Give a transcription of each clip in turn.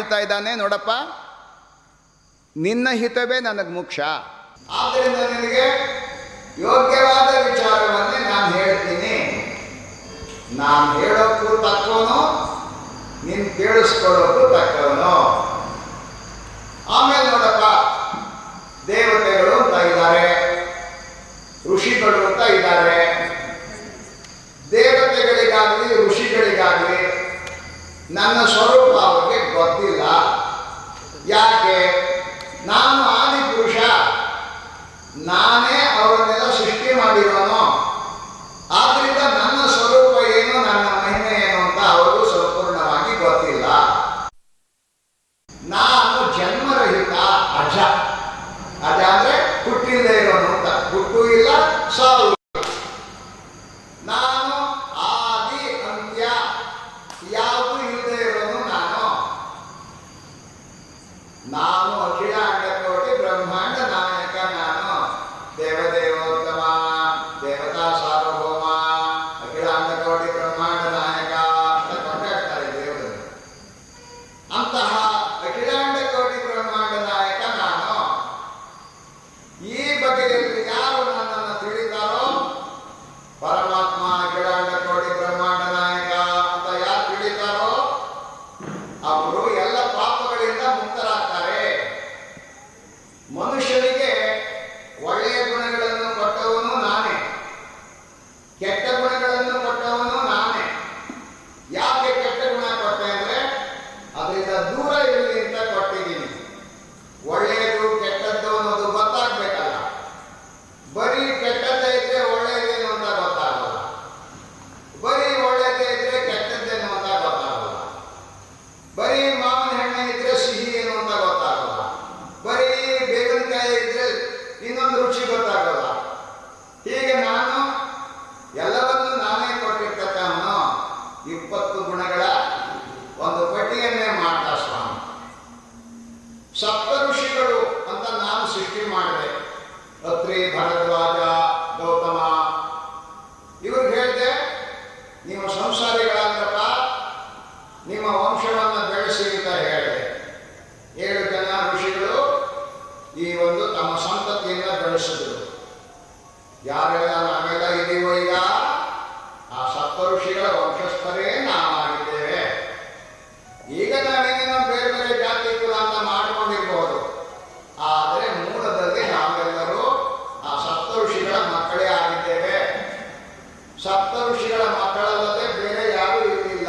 ಹೇಳ್ತಾ ಇದ್ದಾನೆ, ನೋಡಪ್ಪ, ನಿನ್ನ ಹಿತವೇ ನನಗೆ ಮುಖ್ಯ. ಆದ್ದರಿಂದ ನಿನಗೆ ಯೋಗ್ಯವಾದ ವಿಚಾರವನ್ನೇ ನಾನು ಹೇಳ್ತೀನಿ. ನಾನು ಹೇಳೋಕ್ಕೂ ತಕ್ಕವನು, ನೀನು ಕೇಳಿಸ್ಕೊಳ್ಳೋಕ್ಕೂ ತಕ್ಕವನು. ಆಮೇಲೆ ನೋಡಪ್ಪ, ದೇವತೆಗಳು ಅಂತ ಇದ್ದಾರೆ, ಋಷಿಗಳು ಅಂತ ಇದ್ದಾರೆ. ದೇವತೆಗಳಿಗಾಗಲಿ ಋಷಿಗಳಿಗಾಗಲಿ ನನ್ನ ಸ್ವರೂಪ ಅವರಿಗೆ ಗೊತ್ತಿಲ್ಲ. ಯಾಕೆ? ನಾನು ಆದಿಪುರುಷ, ನಾನೇ ಅವರನ್ನೆಲ್ಲ ಸೃಷ್ಟಿ ಮಾಡಿರೋನು. ಆದ್ರಿಂದ ನನ್ನ ಸ್ವರೂಪ ಏನು, ನನ್ನ ಮಹಿಮೆ ಏನು ಅಂತ ಅವರು ಸಂಪೂರ್ಣವಾಗಿ ಗೊತ್ತಿಲ್ಲ. ನಾನು ಜನ್ಮರಹಿತ ಅಜ. ಅಜ ಅಂದ್ರೆ ಹುಟ್ಟಿಲ್ಲದೆ ಇರೋನು ಅಂತ. ಹುಟ್ಟು ಇಲ್ಲ, ಸಾವು ಇಲ್ಲ. ನಾನು ಆದಿ ಅಂತ್ಯ ಯಾವುದು ಇಲ್ಲದೆ ಇರೋನು. ನಾನು ಅಖಿಲಾಂಡ ಕೋಟಿ ಬ್ರಹ್ಮಾಂಡ ನಾಯಕ. ನಾನು ದೇವದೇವೋತ್ತಮ, ದೇವತಾ ಸಾರ್ವಭೌಮ, ಅಖಿಲಾಂಡ ಕೋಟಿ ಬ್ರಹ್ಮಾಂಡ ನಾಯಕ ಅಂತ ಕೊಂಡಾಡ್ತಾರೆ ದೇವರು. ಅಂತಹ ಅಖಿಲಾಂಡ ಕೋಟಿ ಬ್ರಹ್ಮಾಂಡ ನಾಯಕ ನಾನು. ಈ ಬಗೆಯಲ್ಲಿ ಯಾರು ನನ್ನನ್ನು ತಿಳಿತಾರೋ, ಪರಮಾತ್ಮ ಅಖಿಲಾಂಡ ಕೋಟಿ ಬ್ರಹ್ಮಾಂಡ ನಾಯಕ ಅಂತ ಯಾರು ತಿಳಿತಾರೋ ಅವರು ಎಲ್ಲ ಪಾಪಗಳಿಂದ ಮುಕ್ತರಾಗ್ತಾರೆ. ಮನುಷ್ಯನಿಗೆ ಒಳ್ಳೆಯ ಗುಣಗಳನ್ನು ಕೊಟ್ಟವನು ನಾನೇ, ಕೆಟ್ಟ ಗುಣಗಳನ್ನು ಕೊಟ್ಟವನು ನಾನೇ. ಯಾಕೆ ಕೆಟ್ಟ ಗುಣ ಕೊಟ್ಟೆ ಅಂದ್ರೆ ಅದರಿಂದ ದೂರ ಇರಲಿ ಅಂತ ಕೊಟ್ಟಿದ್ದೀನಿ. ಒಳ್ಳೆಯದು ಕೆಟ್ಟದ್ದು ಅನ್ನೋದು ಗೊತ್ತಾಗ್ಬೇಕಲ್ಲ. ಬರೀ ಕೆಟ್ಟದ್ದೇ ಇದ್ರೆ ಒಳ್ಳೆಯದೇನು ಅಂತ ಗೊತ್ತಾಗಲ್ಲ, ಬರೀ ಒಳ್ಳೆಯದೇ ಇದ್ರೆ ಕೆಟ್ಟದ್ದೇನು ಅಂತ ಗೊತ್ತಾಗಲ್ಲ, ಬರೀ ಮಾವಿನ ಹಣ್ಣೆ ಇದ್ರೆ ಸಿಹಿ ಏನು ಅಂತ ಗೊತ್ತಾಗಲ್ಲ, ಬರೀ ಬೇವಿನಕಾಯಿ ಇದ್ರೆ ಇನ್ನೊಂದು ರುಚಿ ಗೊತ್ತಾಗಲ್ಲ. ಹೀಗೆ ನಾನು ಎಲ್ಲವನ್ನೂ ನಾನೇ ಕೊಟ್ಟಿರ್ತಕ್ಕವನು. 20 ಗುಣಗಳ ಒಂದು ಪಟ್ಟಿಯನ್ನೇ ಮಾಡ್ತಾ ಸ್ವಾಮಿ. ಸಪ್ತ ಋಷಿಗಳು ಅಂತ ನಾನು ಸೃಷ್ಟಿ ಮಾಡಿದೆ. ಅತ್ರಿ, ಭರದ್ವಾಜ, ಗೌತಮ. ಇವ್ರಿಗೆ ಹೇಳಿದೆ, ನೀವು ಸಂಸಾರಿಗಳಾದ್ರಪ್ಪ, ನಿಮ್ಮ ವಂಶವನ್ನು ಬೆಳೆಸಿ ಅಂತ ಹೇಳಿದೆ. 7 ಜನ ಋಷಿಗಳು ಈ ಒಂದು ತಮ್ಮ ಸಂತತಿಯಿಂದ ಬೆಳೆಸಿದ್ರು. ಯಾರೆಲ್ಲ ನಾವೆಲ್ಲ ಇದೀವೋ ಈಗ ಆ ಸಪ್ತ ಋಷಿಗಳ ವಂಶಸ್ಥರೇ ನಾವಾಗಿದ್ದೇವೆ. ಈಗ ನಾವೇನೇನೋ ಬೇರೆ ಬೇರೆ ಜಾತಿ ಕುಲ ಅಂತ ಮಾಡ್ಕೊಂಡಿರ್ಬೋದು, ಆದರೆ ಮೂಲದಲ್ಲಿ ನಾವೆಲ್ಲರೂ ಆ ಸಪ್ತ ಋಷಿಗಳ ಮಕ್ಕಳೇ ಆಗಿದ್ದೇವೆ. ಸಪ್ತ ಋಷಿಗಳ ಮಕ್ಕಳಲ್ಲದೆ ಬೇರೆ ಯಾರೂ ಇರಲಿಲ್ಲ.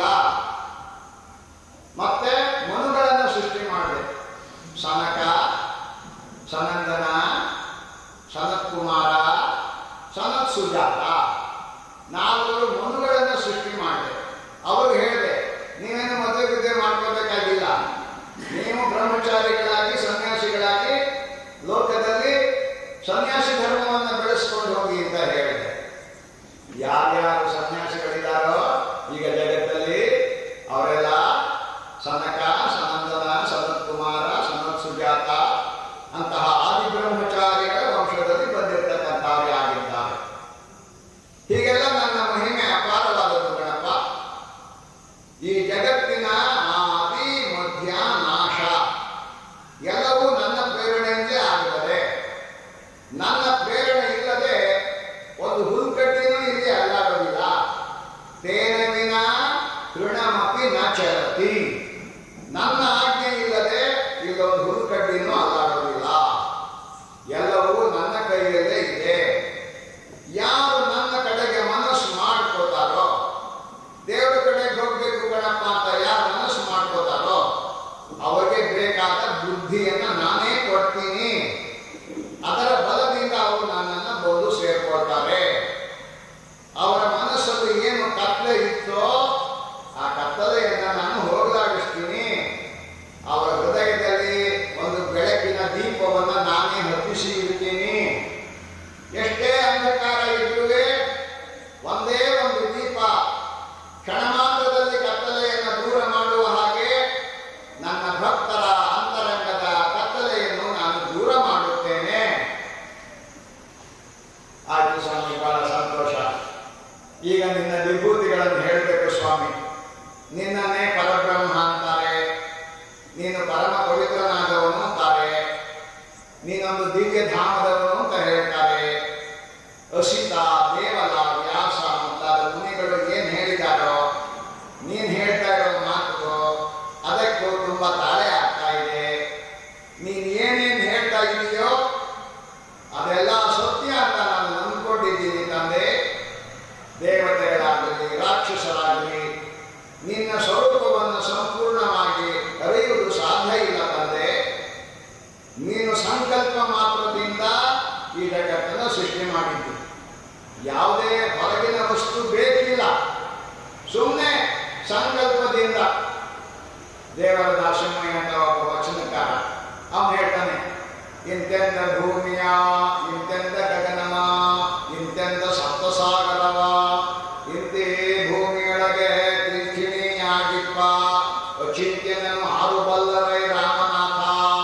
ಮತ್ತೆ ಮನುಗಳನ್ನು ಸೃಷ್ಟಿ ಮಾಡಿದೆ. ಸನಕ, ಸನಂದನ, ಸನತ್ ಕುಮಾರ, ಸನತ್ ಸುಜಾತ, 4 ಮನುಗಳನ್ನು ಸೃಷ್ಟಿ ಮಾಡಿದೆ. ಅವರು ಹೇಳಿದೆ, ನೀವೇನು ಮದುವೆ ವಿದ್ಯೆ ಮಾಡ್ಕೋಬೇಕಾಗಿಲ್ಲ, ನೀವು ಬ್ರಹ್ಮಚಾರಿಗಳಾಗಿ ಸನ್ಯಾಸಿಗಳಾಗಿ ಲೋಕದಲ್ಲಿ ಸನ್ಯಾಸಿ ಧರ್ಮವನ್ನು ಬೆಳೆಸ್ಕೊಂಡು ಹೋಗಿ ಅಂತ ಹೇಳಿದೆ. ಯಾರ್ಯಾರು ಸನ್ಯಾಸಿಗಳಿದ್ದಾರೋ ಈಗ ಜಗತ್ತಲ್ಲಿ ಅವರೆಲ್ಲ ಸನಕ, ಸನಂದನ, ಸನತ್ ಕುಮಾರ, ಸನತ್ ಸುಜಾತ ಅಂತಹ ಆದಿ ಬ್ರಹ್ಮಚಾರಿಗಳ ವಂಶದಲ್ಲಿ ಬಂದಿರತಕ್ಕಂಥವರೇ ಆಗಿದ್ದಾರೆ. ಹೀಗೆಲ್ಲ ನನ್ನ ಮಹಿಮೆ ಅಪಾರವಾದದ್ದು ಗಣಪ. ಈ ಜಗತ್ತಿನ ಆದಿ ಮಧ್ಯ ನಾಶ ಎಲ್ಲವೂ ನನ್ನ ಪ್ರೇರಣೆಯಿಂದಲೇ ಆಗುತ್ತದೆ. ನನ್ನ ಪ್ರೇರಣೆ ಇಲ್ಲದೆ ಒಂದು ಹುಲ್ಕಡ್ಡಿನೂ ಇಲ್ಲಿ ಅಲ್ಲಾಡೋದಿಲ್ಲ. ತೇನ ವಿನ ತೃಣಮಪಿ ನ ಚಲತಿ. ನನ್ನ ಆಜ್ಞೆ ಇಲ್ಲದೆ ಇಲ್ಲೊಂದು ಹುಲ್ಕಡ್ಡಿನೂ ಅಲ್ಲಾಡೋದಿಲ್ಲ. ಎಲ್ಲವೂ ನನ್ನ ಕೈಯಲ್ಲೇ ಇದೆ. ಯಾರು ನನ್ನ ಕಡೆಗೆ ಮನಸ್ಸು ಮಾಡ್ಕೋತಾರೋ, ದೇವರ ಕಡೆಗೆ ಹೋಗ್ಬೇಕು ಗಣಪ ಅಂತ ಯಾರು ಮನಸ್ಸು ಮಾಡ್ಕೋತಾರೋ ಅವರಿಗೆ ಬೇಕಾದ ಬುದ್ಧಿಯನ್ನು ನಾನೇ ಕೊಡ್ತೀನಿ. ಅದರ ಬಲದಿಂದ ಅವರು ನನ್ನನ್ನು ಬಂದು ಸೇರ್ಕೊಳ್ತಾರೆ. ಅವರ ಮನಸ್ಸಲ್ಲಿ ಏನು ಕತ್ತಲೆ ಇತ್ತೋ ಆ ಕತ್ತಲೆಯನ್ನು ನಾನು ಹೋಗಲಾಡಿಸ್ತೀನಿ. ಅವರ ಹೃದಯದಲ್ಲಿ ಒಂದು ಬೆಳಕಿನ ದೀಪವನ್ನು ನಾನೇ ಹತ್ತಿಸಿ ಇರ್ತೀನಿ. ಎಷ್ಟೇ ಅಂಧಕಾರ ಇದ್ರುವೆ ಒಂದೇ ಒಂದು ದೀಪ ಕ್ಷಣಮಾತ್ರದಲ್ಲಿ ಕತ್ತಲೆಯನ್ನು ದೂರ ಮಾಡುವ ಹಾಗೆ ನನ್ನ ಭಕ್ತರ ಅಂತರಂಗದ ಕತ್ತಲೆಯನ್ನು ನಾನು ದೂರ ಮಾಡುತ್ತೇನೆ. ಆಯ್ತು ಸ್ವಾಮಿ, ಬಹಳ ಸಂತೋಷ. ಈಗ ನಿನ್ನ ವಿಭೂತಿಗಳನ್ನು ಹೇಳಬೇಕು ಸ್ವಾಮಿ. ನಿನ್ನನ್ನೇ ಪರಬ್ರಹ್ಮ ಅಂತಾರೆ, ನಿನ್ನ ಧಾಮದವನು ಅಂತ ಹೇಳ್ತಾರೆ. ಅಸಿತ, ದೇವಲ, ವ್ಯಾಸ ಮುಂತಾದ ಮುನಿಗಳು ಏನು ಹೇಳಿದಾರೋ, ನೀನು ಹೇಳ್ತಾ ಇರೋ ಮಾತು ಅದಕ್ಕೂ ತುಂಬ ತಾಳೆ ಆಗ್ತಾ ಇದೆ. ನೀನು ಏನೇನು ಹೇಳ್ತಾ ಇದೆಯೋ ಅದೆಲ್ಲ ಸತ್ಯ ಅಂತ ನಾನು ನಂಬ್ಕೊಂಡಿದ್ದೀನಿ ತಂದೆ. ದೇವತೆಗಳಾಗಲಿ ರಾಕ್ಷಸರಾಗಲಿ ನಿನ್ನ ಸ್ವರೂಪವನ್ನು ಸಂಪೂರ್ಣವಾಗಿ ಅರಿಯುವುದು ಸಾಧ್ಯ ಇಲ್ಲ ತಂದೆ. ನೀನು ಸಂಕಲ್ಪ ಮಾತ್ರದಿಂದ ಈ ಜಗತ್ತನ್ನು ಸೃಷ್ಟಿ ಮಾಡಿದ್ದು. ಯಾವುದೇ ಹೊರಗಿನ ವಸ್ತು ಬೇಕಿಲ್ಲ, ಸುಮ್ಮನೆ ಸಂಕಲ್ಪದಿಂದ. ದೇವರ ದಾಸಮಯ್ಯ ಅಂತ ಒಬ್ಬ ವಚನಕಾರ ಅವನು ಹೇಳ್ತಾನೆ, ಇಂತೆಂದ ಭೂಮಿಯ, ಇಂತೆಂದ ಗಗನಮ, ಇಂತೆಂದ ಸಪ್ತಸಾಗರವ, ಇಂತಿ ಭೂಮಿಯೊಳಗೆ ತ್ರಿಚಿಣಿಯಾಗಿಪ್ಪ ಅಚಿಂತ್ಯನನ್ನು ಆರುಬಲ್ಲವೈ ರಾಮನಾಥ.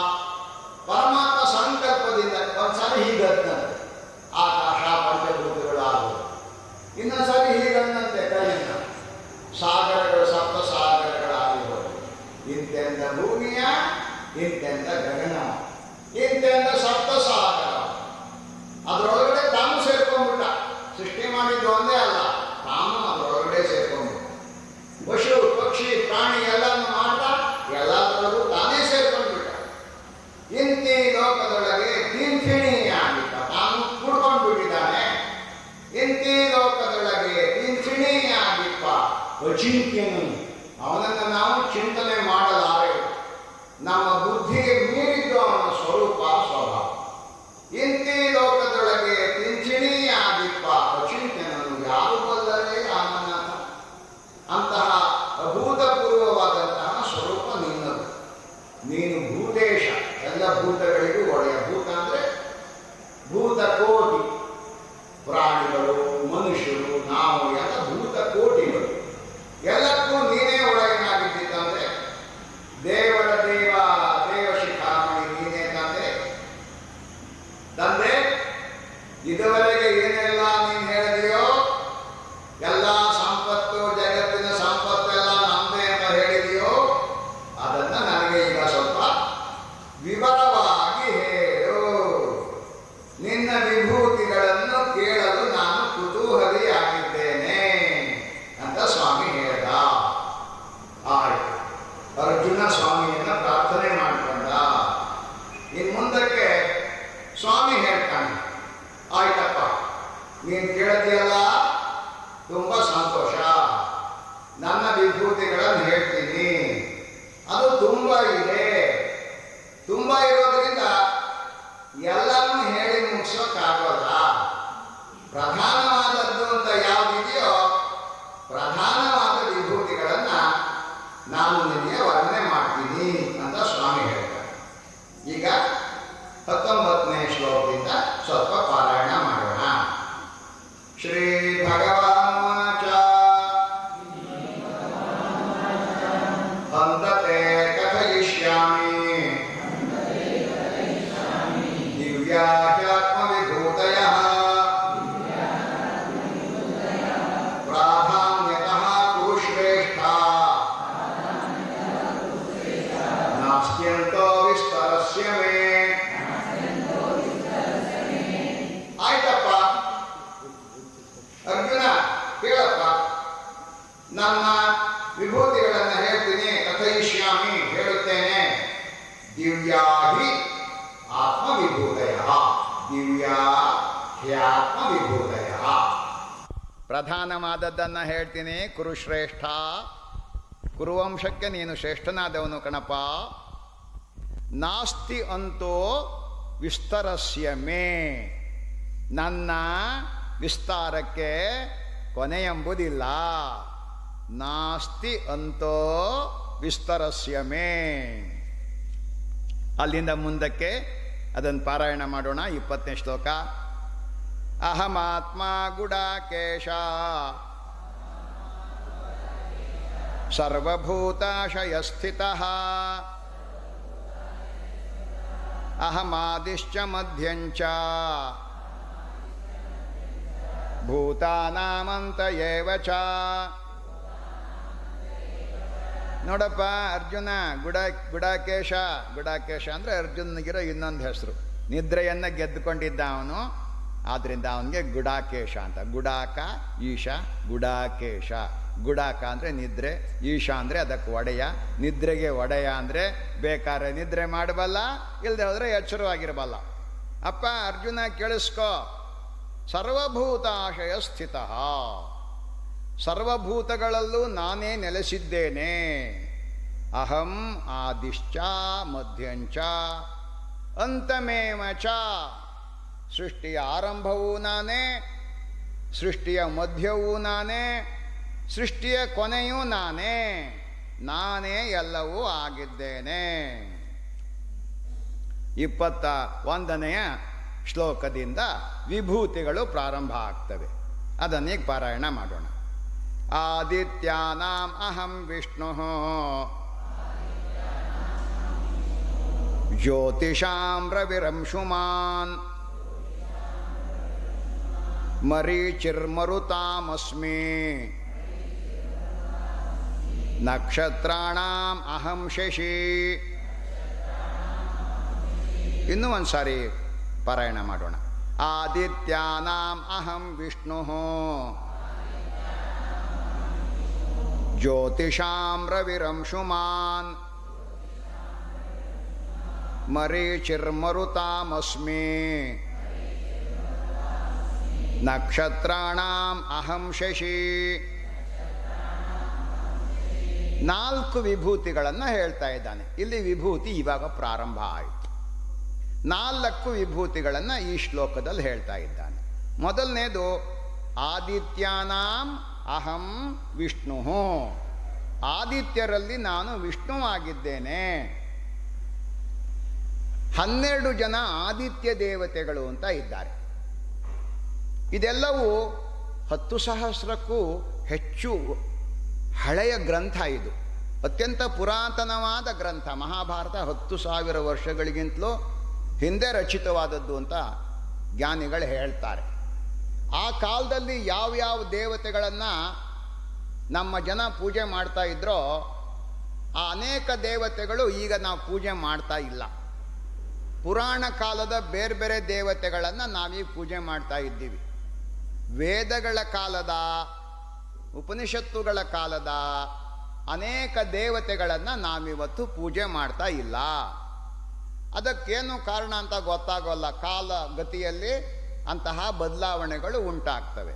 ಪರಮಾತ್ಮ ಸಂಕಲ್ಪದಿಂದ ಒಂದ್ಸಾರಿ ಹೀಗಂತಂತೆ ಆಕಾಶ ಪಂಚಭೂತಗಳು ಆಗುವುದು, ಇನ್ನೊಂದ್ಸಾರಿ ಹೀಗಂದಂತೆ ಕೈಯಿಂದ ಸಾಗರಗಳು ಸಪ್ತಸಾಗರಗಳಾಗಿರುವುದು. ಇಂತೆಂದ ಭೂಮಿಯ, ಇಂತೆಂದ ಗಗನ, ಇಂತೆಂದ ಸಪ್ತಸಾಗರ. ಅದರೊಳಗಡೆ ತಾನು ಸೇರ್ಕೊಂಡ್ಬಿಟ್ಟ. ಸೃಷ್ಟಿ ಮಾಡಿದ್ದು ಒಂದೇ ಅಲ್ಲ, ತಾನು ಅದರೊಳಗಡೆ ಸೇರ್ಕೊಂಡ್ಬಿಟ್ಟ. ಪಶು ಪಕ್ಷಿ ಪ್ರಾಣಿ ಎಲ್ಲನೂ ಮಾಡ್ತಾ ಎಲ್ಲದರೊಳಗೂ ತಾನೇ ಸೇರ್ಕೊಂಡ್ಬಿಟ್ಟ. ಇಂತಿ ಲೋಕದೊಳಗೆ ತಿಂಥಿಣಿಯಾಗಿದ್ದ, ತಾನು ಕುಡ್ಕೊಂಡ್ಬಿಟ್ಟಿದ್ದಾನೆ. ಇಂತಿ ಲೋಕದೊಳಗೆ ತಿಂಥಿಣಿಯಾಗಿಪ್ಪ ಅಚಿಂತ್ಯನು, ಅವನನ್ನು ನಾವು ಚಿಂತನೆ ಮಾಡಲಾರೆವು. ನಮ್ಮ ಬುದ್ಧಿಗೆ ಮೀರಿದ್ದು ಅವನ ಸ್ವರೂಪ ಸ್ವಭಾವ. ಇಂತಿ ಲೋಕದೊಳಗೆ ತಿಂಚಿಣಿಯಾಗಿಪ್ಪ ಅಚಿಂತ್ಯನನ್ನು ಯಾರು ಬಲ್ಲರೇ ರಾಮನಾಥ. ಅಂತಹ ಅಭೂತಪೂರ್ವವಾದಂತಹ ಸ್ವರೂಪ ನಿನ್ನದು. ನೀನು ಭೂತೇಶ, ಎಲ್ಲ ಭೂತಗಳಿಗೂ ಒಡೆಯ. ಭೂತ ಅಂದರೆ ಭೂತಕೋಟಿ, ಪ್ರಾಣಿಗಳು, ಮನುಷ್ಯರು, ನಾವು ಎಲ್ಲ ಭೂತಕೋಟಿಗಳು. ಎಲ್ಲಕ್ಕೂ ನೀನೇ ಒಡೆಯನಾಗಿದ್ದಂತೆ. ದೇವರ ದೇವ ದೇವಶಿಖಾಮಣಿ ನೀನೇ ತಂದೆ. ತಂದೆ, ಇದುವರೆಗೆ ಏನೆಲ್ಲ ನೀನು ಹೇಳಿದೆಯೋ ಎಲ್ಲ ಸಂಪತ್ತು, ಜಗತ್ತಿನ ಸಂಪತ್ತೆಲ್ಲ ನಮ್ಮದೇ ಅಂತ ಹೇಳಿದೆಯೋ ಅದನ್ನು ನನಗೆ ಈಗ ಸ್ವಲ್ಪ ವಿವರವಾಗಿ ಹೇಳು. ನಿನ್ನ ವಿಭೂತಿಗಳನ್ನು ಕೇಳಲು ನಾನು ಕುತೂಹಲಿಯಾಗಿದ್ದೇನೆ ಅಂತ ಸ್ವಾಮಿ ಹೇಳ್ದ. ಆಯ್ತು, ಅರ್ಜುನ ಸ್ವಾಮಿಯನ್ನ ಪ್ರಾರ್ಥನೆ ಮಾಡಿಕೊಂಡ. ಇನ್ನು ಮುಂದಕ್ಕೆ ಸ್ವಾಮಿ ಹೇಳ್ತಾನೆ, ಆಯ್ತಪ್ಪ ನೀನು ಕೇಳಿದೆಯಲ್ಲ, ತುಂಬ ಸಂತೋಷ. ನನ್ನ ವಿಭೂತಿಗಳನ್ನು ಹೇಳ್ತೀನಿ. ಅದು ತುಂಬ ಇದೆ. ತುಂಬ ಇರೋದ್ರಿಂದ ಎಲ್ಲನೂ ಹೇಳಿ ಮುಗಿಸೋಕ್ಕಾಗೋಲ್ಲ. ಪ್ರಧಾನವಾದದ್ದು ಅಂತ ಯಾವುದಿದೆಯೋ ಪ್ರಧಾನವಾದ ವಿಭೂತಿಗಳನ್ನು ನಾನು ನಿನಗೆ ವರ್ಣನೆ ಮಾಡ್ತೀನಿ ಅಂತ ಸ್ವಾಮಿ ಹೇಳ್ತಾರೆ. ಈಗ 19ನೇ ಶ್ಲೋಕದಿಂದ ಸ್ವಲ್ಪ ಪಾರಾಯಣ ಮಾಡೋಣ. ಶ್ರೀ ಭಗವಾನುವಾಚ ಹಂತತೆ ಕಥಯಿಷ್ಯಾಮಿ ದಿವ್ಯಾಹ್ಯಾತ್ಮವಿಭೂತಯಃ ಪ್ರಾಧಾನ್ಯತಃ ಕುರುಶ್ರೇಷ್ಠ ನಾಸ್ತ್ಯಂತೋ ವಿಸ್ತರಸ್ಯ ಮೇ. ಆಯ್ತಪ್ಪ ಅರ್ಜುನ, ಕೇಳಪ್ಪ, ನನ್ನ ವಿಭೂತಿಗಳನ್ನು ಹೇಳ್ತೀನಿ. ಕಥಯಿಷ್ಯಾಮಿ, ಹೇಳುತ್ತೇನೆ. ದಿವ್ಯಾಹಿ ಆತ್ಮವಿಭೂತಯ, ದಿವ್ಯಾ ಹ್ಯಾತ್ಮವಿಭೂತಯ. ಪ್ರಧಾನವಾದದ್ದನ್ನು ಹೇಳ್ತೀನಿ. ಕುರುಶ್ರೇಷ್ಠ, ಕುರುವಂಶಕ್ಕೆ ನೀನು ಶ್ರೇಷ್ಠನಾದವನು ಕಣಪ್ಪ. ನಾಸ್ತಿ ಅಂತೋ ವಿಸ್ತರಸ್ಯ ಮೇ, ನನ್ನ ವಿಸ್ತಾರಕ್ಕೆ ಕೊನೆಯೆಂಬುದಿಲ್ಲ. ನಾಸ್ತಿ ಅಂತೋ ವಿಸ್ತರಸ್ಯ ಮೇ. ಅಲ್ಲಿಂದ ಮುಂದಕ್ಕೆ ಅದನ್ನು ಪಾರಾಯಣ ಮಾಡೋಣ. 20ನೇ ಶ್ಲೋಕ. ಅಹಮಾತ್ಮ ಗುಡಾಕೇಶ ಸರ್ವಭೂತಾಶಯಸ್ಥಿತಃ ಅಹಮಾದಿಶ್ಚ ಮಧ್ಯಂಚ ಭೂತಾನಾಮಂತ ಏವ ಚ. ನೋಡಪ್ಪ ಅರ್ಜುನ, ಗುಡಾಕೇಶ. ಗುಡಾಕೇಶ ಅಂದರೆ ಅರ್ಜುನಗಿರೋ ಇನ್ನೊಂದು ಹೆಸರು. ನಿದ್ರೆಯನ್ನು ಗೆದ್ದುಕೊಂಡಿದ್ದ ಅವನು. ಆದ್ದರಿಂದ ಅವನಿಗೆ ಗುಡಾಕೇಶ ಅಂತ. ಗುಡಾಕ ಈಶ, ಗುಡಾಕೇಶ. ಗುಡಾಕ ಅಂದರೆ ನಿದ್ರೆ, ಈಶ ಅಂದರೆ ಅದಕ್ಕೆ ಒಡೆಯ. ನಿದ್ರೆಗೆ ಒಡೆಯ ಅಂದರೆ ಬೇಕಾದ್ರೆ ನಿದ್ರೆ ಮಾಡಬಲ್ಲ, ಇಲ್ಲದೆ ಹೋದರೆ ಎಚ್ಚರವಾಗಿರಬಲ್ಲ. ಅಪ್ಪ ಅರ್ಜುನ ಕೇಳಿಸ್ಕೋ, ಸರ್ವಭೂತಾಶಯ ಸ್ಥಿತ, ಸರ್ವಭೂತಗಳಲ್ಲೂ ನಾನೇ ನೆಲೆಸಿದ್ದೇನೆ. ಅಹಂ ಆದಿಶ್ಚ ಮಧ್ಯಂಚ ಅಂತಮೇವ ಚ. ಸೃಷ್ಟಿಯ ಆರಂಭವೂ ನಾನೇ, ಸೃಷ್ಟಿಯ ಮಧ್ಯವೂ ನಾನೇ, ಸೃಷ್ಟಿಯ ಕೊನೆಯೂ ನಾನೇ. ನಾನೇ ಎಲ್ಲವೂ ಆಗಿದ್ದೇನೆ. 21ನೆಯ ಶ್ಲೋಕದಿಂದ ವಿಭೂತಿಗಳು ಪ್ರಾರಂಭ ಆಗ್ತವೆ. ಅದನ್ನೀಗ ಪಾರಾಯಣ ಮಾಡೋಣ. ಆದಿತ್ಯಾನಾಂ ಅಹಂ ವಿಷ್ಣು ಜ್ಯೋತಿಷಾಂ ರವಿರಂಶುಮಾನ್ ಮರೀಚಿರ್ಮರುತಾಮಸ್ಮಿ ನಕ್ಷತ್ರಾಣಾಂ ಅಹಂ ಶಶಿ. ಇನ್ನೂ ಒಂದು ಸಾರಿ ಪಾರಾಯಣ ಮಾಡೋಣ. ಆದಿತ್ಯಾನಾಂ ಅಹಂ ವಿಷ್ಣು ಜ್ಯೋತಿಷಾಂ ರವಿರಂಶುಮಾನ್ ಮರೀಚಿರ್ಮರುತಾಮಸ್ಮಿ ನಕ್ಷತ್ರಾಣಾಂ ಅಹಂ ಶಶಿ. 4 ವಿಭೂತಿಗಳನ್ನು ಹೇಳ್ತಾ ಇದ್ದಾನೆ. ಇಲ್ಲಿ ವಿಭೂತಿ ಇವಾಗ ಪ್ರಾರಂಭ ಆಯಿತು. 4 ವಿಭೂತಿಗಳನ್ನು ಈ ಶ್ಲೋಕದಲ್ಲಿ ಹೇಳ್ತಾ ಇದ್ದಾನೆ. ಮೊದಲನೇದು ಆದಿತ್ಯಾನಾಂ ಅಹಂ ವಿಷ್ಣು. ಆದಿತ್ಯರಲ್ಲಿ ನಾನು ವಿಷ್ಣುವಾಗಿದ್ದೇನೆ. 12 ಜನ ಆದಿತ್ಯ ದೇವತೆಗಳು ಅಂತ ಇದ್ದಾರೆ. ಇದೆಲ್ಲವೂ 10,000ಕ್ಕೂ ಹೆಚ್ಚು ಹಳೆಯ ಗ್ರಂಥ. ಇದು ಅತ್ಯಂತ ಪುರಾತನವಾದ ಗ್ರಂಥ. ಮಹಾಭಾರತ 10,000 ವರ್ಷಗಳಿಗಿಂತಲೂ ಹಿಂದೆ ರಚಿತವಾದದ್ದು ಅಂತ ಜ್ಞಾನಿಗಳು ಹೇಳ್ತಾರೆ. ಆ ಕಾಲದಲ್ಲಿ ಯಾವ್ಯಾವ ದೇವತೆಗಳನ್ನು ನಮ್ಮ ಜನ ಪೂಜೆ ಮಾಡ್ತಾ ಇದ್ರೋ ಆ ಅನೇಕ ದೇವತೆಗಳು ಈಗ ನಾವು ಪೂಜೆ ಮಾಡ್ತಾ ಇಲ್ಲ. ಪುರಾಣ ಕಾಲದ ಬೇರೆ ಬೇರೆ ದೇವತೆಗಳನ್ನು ನಾವೀಗ ಪೂಜೆ ಮಾಡ್ತಾ ಇದ್ದೀವಿ. ವೇದಗಳ ಕಾಲದ, ಉಪನಿಷತ್ತುಗಳ ಕಾಲದ ಅನೇಕ ದೇವತೆಗಳನ್ನು ನಾವಿವತ್ತು ಪೂಜೆ ಮಾಡ್ತಾ ಇಲ್ಲ. ಅದಕ್ಕೇನು ಕಾರಣ ಅಂತ ಗೊತ್ತಾಗೋಲ್ಲ. ಕಾಲ ಗತಿಯಲ್ಲಿ ಅಂತಹ ಬದಲಾವಣೆಗಳು ಉಂಟಾಗ್ತವೆ.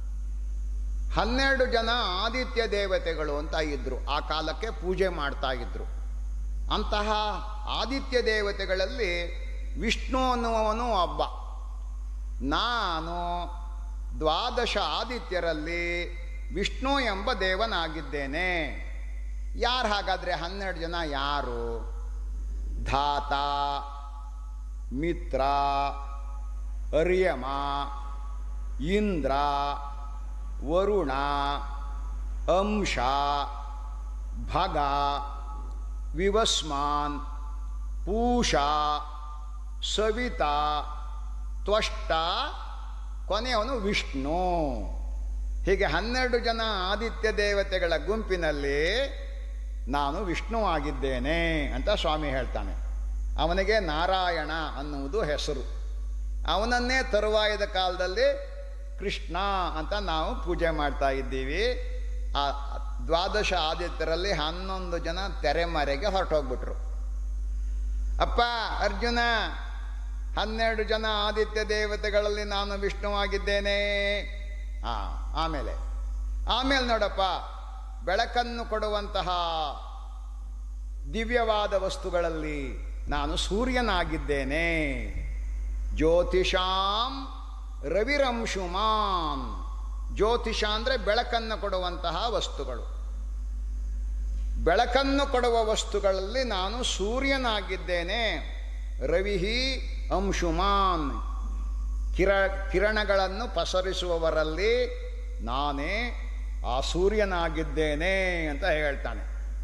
12 ಜನ ಆದಿತ್ಯ ದೇವತೆಗಳು ಅಂತ ಇದ್ದರು. ಆ ಕಾಲಕ್ಕೆ ಪೂಜೆ ಮಾಡ್ತಾ ಇದ್ರು. ಅಂತಹ ಆದಿತ್ಯ ದೇವತೆಗಳಲ್ಲಿ ವಿಷ್ಣು ಅನ್ನುವವನು ಒಬ್ಬ. ನಾನು 12 ಆದಿತ್ಯರಲ್ಲಿ ವಿಷ್ಣು ಎಂಬ ದೇವನಾಗಿದ್ದೇನೆ. ಯಾರು ಹಾಗಾದರೆ 12 ಜನ ಯಾರು? ಧಾತ, ಮಿತ್ರ, ಅರ್ಯಮ, ಇಂದ್ರ, ವರುಣ, ಅಂಶ, ಭಗ, ವಿವಸ್ಮಾನ್, ಪೂಷಾ, ಸವಿತಾ, ತ್ವಷ್ಟ, ಕೊನೆಯವನು ವಿಷ್ಣು. ಹೀಗೆ 12 ಜನ ಆದಿತ್ಯ ದೇವತೆಗಳ ಗುಂಪಿನಲ್ಲಿ ನಾನು ವಿಷ್ಣು ಆಗಿದ್ದೇನೆ ಅಂತ ಸ್ವಾಮಿ ಹೇಳ್ತಾನೆ. ಅವನಿಗೆ ನಾರಾಯಣ ಅನ್ನುವುದು ಹೆಸರು. ಅವನನ್ನೇ ತರುವಾಯದ ಕಾಲದಲ್ಲಿ ಕೃಷ್ಣ ಅಂತ ನಾವು ಪೂಜೆ ಮಾಡ್ತಾ ಇದ್ದೀವಿ. ಆ 12 ಆದಿತ್ಯರಲ್ಲಿ 11 ಜನ ತೆರೆಮರೆಗೆ ಹೊರಟೋಗ್ಬಿಟ್ರು. ಅಪ್ಪ ಅರ್ಜುನ, 12 ಜನ ಆದಿತ್ಯ ದೇವತೆಗಳಲ್ಲಿ ನಾನು ವಿಷ್ಣುವಾಗಿದ್ದೇನೆ. ಆಮೇಲೆ ನೋಡಪ್ಪ, ಬೆಳಕನ್ನು ಕೊಡುವಂತಹ ದಿವ್ಯವಾದ ವಸ್ತುಗಳಲ್ಲಿ ನಾನು ಸೂರ್ಯನಾಗಿದ್ದೇನೆ. ಜ್ಯೋತಿಷಾಂ ರವಿರಂಶುಮಾನ್. ಜ್ಯೋತಿಷ ಅಂದರೆ ಬೆಳಕನ್ನು ಕೊಡುವಂತಹ ವಸ್ತುಗಳು. ಬೆಳಕನ್ನು ಕೊಡುವ ವಸ್ತುಗಳಲ್ಲಿ ನಾನು ಸೂರ್ಯನಾಗಿದ್ದೇನೆ. ರವಿಹಿ ಅಂಶುಮಾನ್. ಕಿರಣಗಳನ್ನು ಪಸರಿಸುವವರಲ್ಲಿ ನಾನೇ ಆ ಸೂರ್ಯನಾಗಿದ್ದೇನೆ ಅಂತ ಹೇಳ್ತಾನೆ.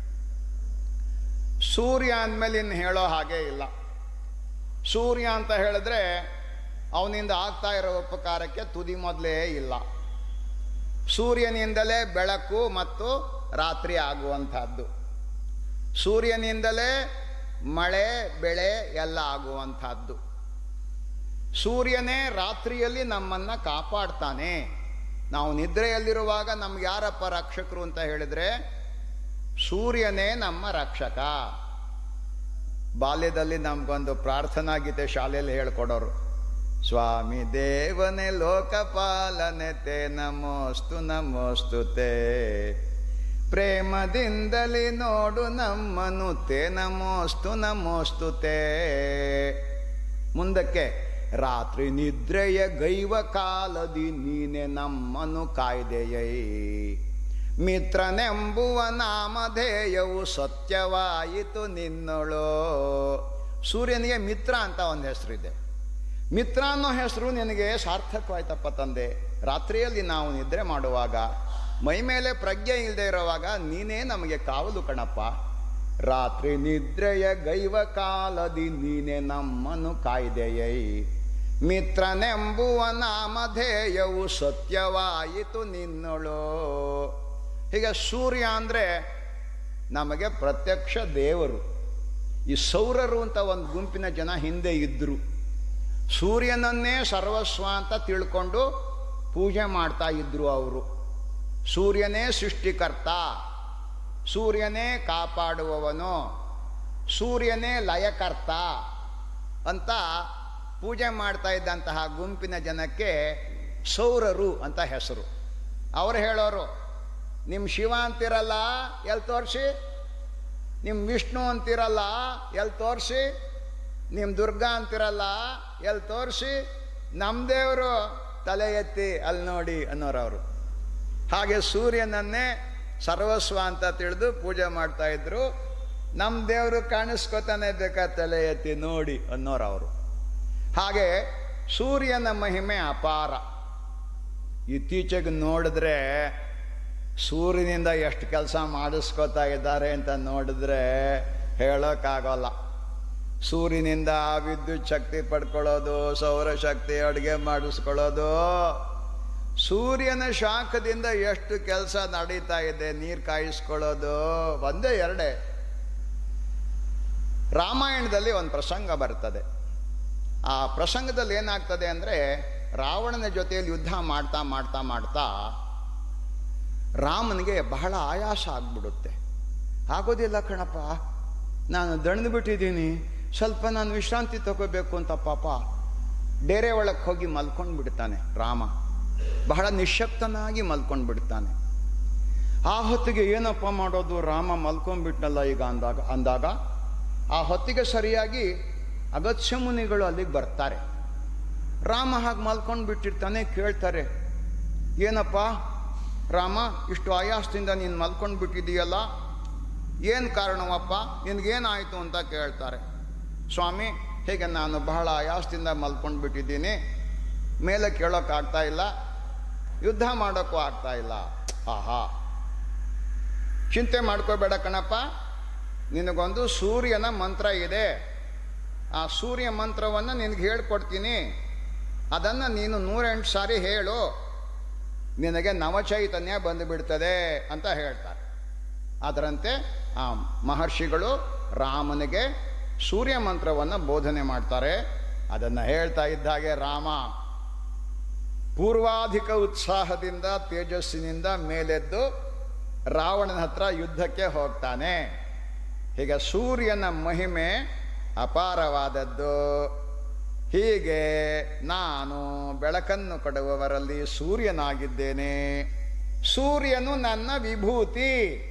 ಸೂರ್ಯ ಅಂದಮೇಲೆ ಇನ್ನು ಹೇಳೋ ಹಾಗೆ ಇಲ್ಲ. ಸೂರ್ಯ ಅಂತ ಹೇಳಿದ್ರೆ ಅವನಿಂದ ಆಗ್ತಾ ಇರೋ ಉಪಕಾರಕ್ಕೆ ತುದಿ ಮೊದಲೇ ಇಲ್ಲ. ಸೂರ್ಯನಿಂದಲೇ ಬೆಳಕು ಮತ್ತು ರಾತ್ರಿ ಆಗುವಂಥದ್ದು. ಸೂರ್ಯನಿಂದಲೇ ಮಳೆ ಬೆಳೆ ಎಲ್ಲ ಆಗುವಂಥದ್ದು. ಸೂರ್ಯನೇ ರಾತ್ರಿಯಲ್ಲಿ ನಮ್ಮನ್ನು ಕಾಪಾಡ್ತಾನೆ. ನಾವು ನಿದ್ರೆಯಲ್ಲಿರುವಾಗ ನಮ್ಗೆ ಯಾರಪ್ಪ ರಕ್ಷಕರು ಅಂತ ಹೇಳಿದರೆ ಸೂರ್ಯನೇ ನಮ್ಮ ರಕ್ಷಕ. ಬಾಲ್ಯದಲ್ಲಿ ನಮಗೊಂದು ಪ್ರಾರ್ಥನಾ ಗೀತೆ ಶಾಲೆಯಲ್ಲಿ ಹೇಳ್ಕೊಡೋರು. ಸ್ವಾಮಿ ದೇವನೇ ಲೋಕಪಾಲನೆ ತೇ ನಮೋಸ್ತು ನಮೋಸ್ತುತೆ, ಪ್ರೇಮದಿಂದಲೇ ನೋಡು ನಮ್ಮನು ತೇ ನಮೋಸ್ತು ನಮೋಸ್ತುತೆ. ಮುಂದಕ್ಕೆ ರಾತ್ರಿ ನಿದ್ರೆಯ ಗೈವ ಕಾಲದಿ ನೀನೆ ನಮ್ಮನು ಕಾಯ್ದೆಯೈ, ಮಿತ್ರನೆಂಬುವ ನಾಮಧೇಯವು ಸತ್ಯವಾಯಿತು ನಿನ್ನೊಳು. ಸೂರ್ಯನಿಗೆ ಮಿತ್ರ ಅಂತ ಒಂದು ಹೆಸರಿದೆ. ಮಿತ್ರ ಅನ್ನೋ ಹೆಸರು ನಿನಗೆ ಸಾರ್ಥಕವಾಯ್ತಪ್ಪ ತಂದೆ. ರಾತ್ರಿಯಲ್ಲಿ ನಾವು ನಿದ್ರೆ ಮಾಡುವಾಗ ಮೈ ಮೇಲೆ ಪ್ರಜ್ಞೆ ಇಲ್ಲದೆ ಇರುವಾಗ ನೀನೇ ನಮಗೆ ಕಾವಲು ಕಣಪ್ಪ. ರಾತ್ರಿ ನಿದ್ರೆಯ ಗೈವ ಕಾಲದಿ ನೀನೆ ನಮ್ಮನು ಕಾಯ್ದೆಯೈ, ಮಿತ್ರನೆಂಬುವ ನಾಮಧೇಯವು ಸತ್ಯವಾಯಿತು ನಿನ್ನೊಳು. ಹೀಗೆ ಸೂರ್ಯ ಅಂದರೆ ನಮಗೆ ಪ್ರತ್ಯಕ್ಷ ದೇವರು. ಈ ಸೌರರು ಅಂತ ಒಂದು ಗುಂಪಿನ ಜನ ಹಿಂದೆ ಇದ್ದರು. ಸೂರ್ಯನನ್ನೇ ಸರ್ವಸ್ವ ಅಂತ ತಿಳ್ಕೊಂಡು ಪೂಜೆ ಮಾಡ್ತಾ ಇದ್ರು ಅವರು. ಸೂರ್ಯನೇ ಸೃಷ್ಟಿಕರ್ತ, ಸೂರ್ಯನೇ ಕಾಪಾಡುವವನು, ಸೂರ್ಯನೇ ಲಯಕರ್ತ ಅಂತ ಪೂಜೆ ಮಾಡ್ತಾ ಇದ್ದಂತಹ ಗುಂಪಿನ ಜನಕ್ಕೆ ಸೌರರು ಅಂತ ಹೆಸರು. ಅವರು ಹೇಳೋರು, ನಿಮ್ಮ ಶಿವ ಅಂತಿರಲ್ಲ ಎಲ್ಲಿ ತೋರಿಸಿ, ನಿಮ್ಮ ವಿಷ್ಣು ಅಂತಿರಲ್ಲ ಎಲ್ಲಿ ತೋರಿಸಿ, ನಿಮ್ಮ ದುರ್ಗಾ ಅಂತಿರಲ್ಲ ಎಲ್ಲಿ ತೋರಿಸಿ, ನಮ್ಮ ದೇವರು ತಲೆ ಎತ್ತಿ ಅಲ್ಲಿ ನೋಡಿ ಅನ್ನೋರವರು. ಹಾಗೆ ಸೂರ್ಯನನ್ನೇ ಸರ್ವಸ್ವ ಅಂತ ತಿಳಿದು ಪೂಜೆ ಮಾಡ್ತಾ ಇದ್ರು. ನಮ್ಮ ದೇವರು ಕಾಣಿಸ್ಕೊತಾನೆ ಬೇಕಾ ತಲೆ ಎತ್ತಿ ನೋಡಿ ಅನ್ನೋರವರು. ಹಾಗೆ ಸೂರ್ಯನ ಮಹಿಮೆ ಅಪಾರ. ಇತ್ತೀಚೆಗೆ ನೋಡಿದ್ರೆ ಸೂರ್ಯನಿಂದ ಎಷ್ಟು ಕೆಲಸ ಮಾಡಿಸ್ಕೋತಾ ಇದ್ದಾರೆ ಅಂತ ನೋಡಿದ್ರೆ ಹೇಳೋಕ್ಕಾಗೋಲ್ಲ. ಸೂರ್ಯನಿಂದ ವಿದ್ಯುತ್ ಶಕ್ತಿ ಪಡ್ಕೊಳ್ಳೋದು, ಸೌರಶಕ್ತಿ ಅಡುಗೆ ಮಾಡಿಸ್ಕೊಳ್ಳೋದು, ಸೂರ್ಯನ ಶಾಖದಿಂದ ಎಷ್ಟು ಕೆಲಸ ನಡೀತಾ ಇದೆ. ನೀರು ಕಾಯಿಸ್ಕೊಳ್ಳೋದು ಒಂದೇ ಎರಡೇ. ರಾಮಾಯಣದಲ್ಲಿ ಒಂದು ಪ್ರಸಂಗ ಬರ್ತದೆ. ಆ ಪ್ರಸಂಗದಲ್ಲಿ ಏನಾಗ್ತದೆ ಅಂದರೆ, ರಾವಣನ ಜೊತೆಯಲ್ಲಿ ಯುದ್ಧ ಮಾಡ್ತಾ ಮಾಡ್ತಾ ಮಾಡ್ತಾ ರಾಮನಿಗೆ ಬಹಳ ಆಯಾಸ ಆಗ್ಬಿಡುತ್ತೆ. ಆಗೋದಿಲ್ಲ ಕಣಪ್ಪ, ನಾನು ದಣಿದು ಬಿಟ್ಟಿದ್ದೀನಿ, ಸ್ವಲ್ಪ ನಾನು ವಿಶ್ರಾಂತಿ ತಗೋಬೇಕು ಅಂತ ಪಾಪ ಡೇರೆ ಒಳಗೆ ಹೋಗಿ ಮಲ್ಕೊಂಡು ಬಿಡ್ತಾನೆ. ರಾಮ ಬಹಳ ನಿಶ್ಶಕ್ತನಾಗಿ ಮಲ್ಕೊಂಡು ಬಿಡ್ತಾನೆ. ಆ ಹೊತ್ತಿಗೆ ಏನಪ್ಪ ಮಾಡೋದು, ರಾಮ ಮಲ್ಕೊಂಡ್ಬಿಟ್ನಲ್ಲ ಈಗ ಅಂದಾಗ ಆ ಹೊತ್ತಿಗೆ ಸರಿಯಾಗಿ ಅಗತ್ಯ ಮುನಿಗಳು ಅಲ್ಲಿಗೆ ಬರ್ತಾರೆ. ರಾಮ ಹಾಗೆ ಮಲ್ಕೊಂಡು ಬಿಟ್ಟಿರ್ತಾನೆ. ಕೇಳ್ತಾರೆ, ಏನಪ್ಪ ರಾಮ, ಇಷ್ಟು ಆಯಾಸದಿಂದ ನೀನು ಮಲ್ಕೊಂಡು ಬಿಟ್ಟಿದೀಯಲ್ಲ, ಏನು ಕಾರಣವಪ್ಪ, ನಿನಗೇನಾಯಿತು ಅಂತ ಕೇಳ್ತಾರೆ. ಸ್ವಾಮಿ, ಹೇಗೆ ನಾನು ಬಹಳ ಆಯಾಸದಿಂದ ಮಲ್ಕೊಂಡು ಬಿಟ್ಟಿದ್ದೀನಿ, ಮೇಲೆ ಕೇಳೋಕ್ಕಾಗ್ತಾ ಇಲ್ಲ, ಯುದ್ಧ ಮಾಡೋಕ್ಕೂ ಆಗ್ತಾ ಇಲ್ಲ. ಆಹಾ, ಚಿಂತೆ ಮಾಡ್ಕೋಬೇಡ ಕಣಪ್ಪ, ನಿನಗೊಂದು ಸೂರ್ಯನ ಮಂತ್ರ ಇದೆ. ಆ ಸೂರ್ಯ ಮಂತ್ರವನ್ನು ನಿನಗೆ ಹೇಳ್ಕೊಡ್ತೀನಿ, ಅದನ್ನು ನೀನು 108 ಸಾರಿ ಹೇಳು, ನಿನಗೆ ನವಚೈತನ್ಯ ಬಂದುಬಿಡ್ತದೆ ಅಂತ ಹೇಳ್ತಾರೆ. ಅದರಂತೆ ಆ ಮಹರ್ಷಿಗಳು ರಾಮನಿಗೆ ಸೂರ್ಯ ಮಂತ್ರವನ್ನು ಬೋಧನೆ ಮಾಡ್ತಾರೆ. ಅದನ್ನು ಹೇಳ್ತಾ ಇದ್ದ ಹಾಗೆ ರಾಮ ಪೂರ್ವಾಧಿಕ ಉತ್ಸಾಹದಿಂದ ತೇಜಸ್ಸಿನಿಂದ ಮೇಲೆದ್ದು ರಾವಣನ ಹತ್ರ ಯುದ್ಧಕ್ಕೆ ಹೋಗ್ತಾನೆ. ಹೀಗೆ ಸೂರ್ಯನ ಮಹಿಮೆ ಅಪಾರವಾದದ್ದು. ಹೀಗೆ ನಾನು ಬೆಳಕನ್ನು ಕೊಡುವವರಲ್ಲಿ ಸೂರ್ಯನಾಗಿದ್ದೇನೆ. ಸೂರ್ಯನು ನನ್ನ ವಿಭೂತಿ.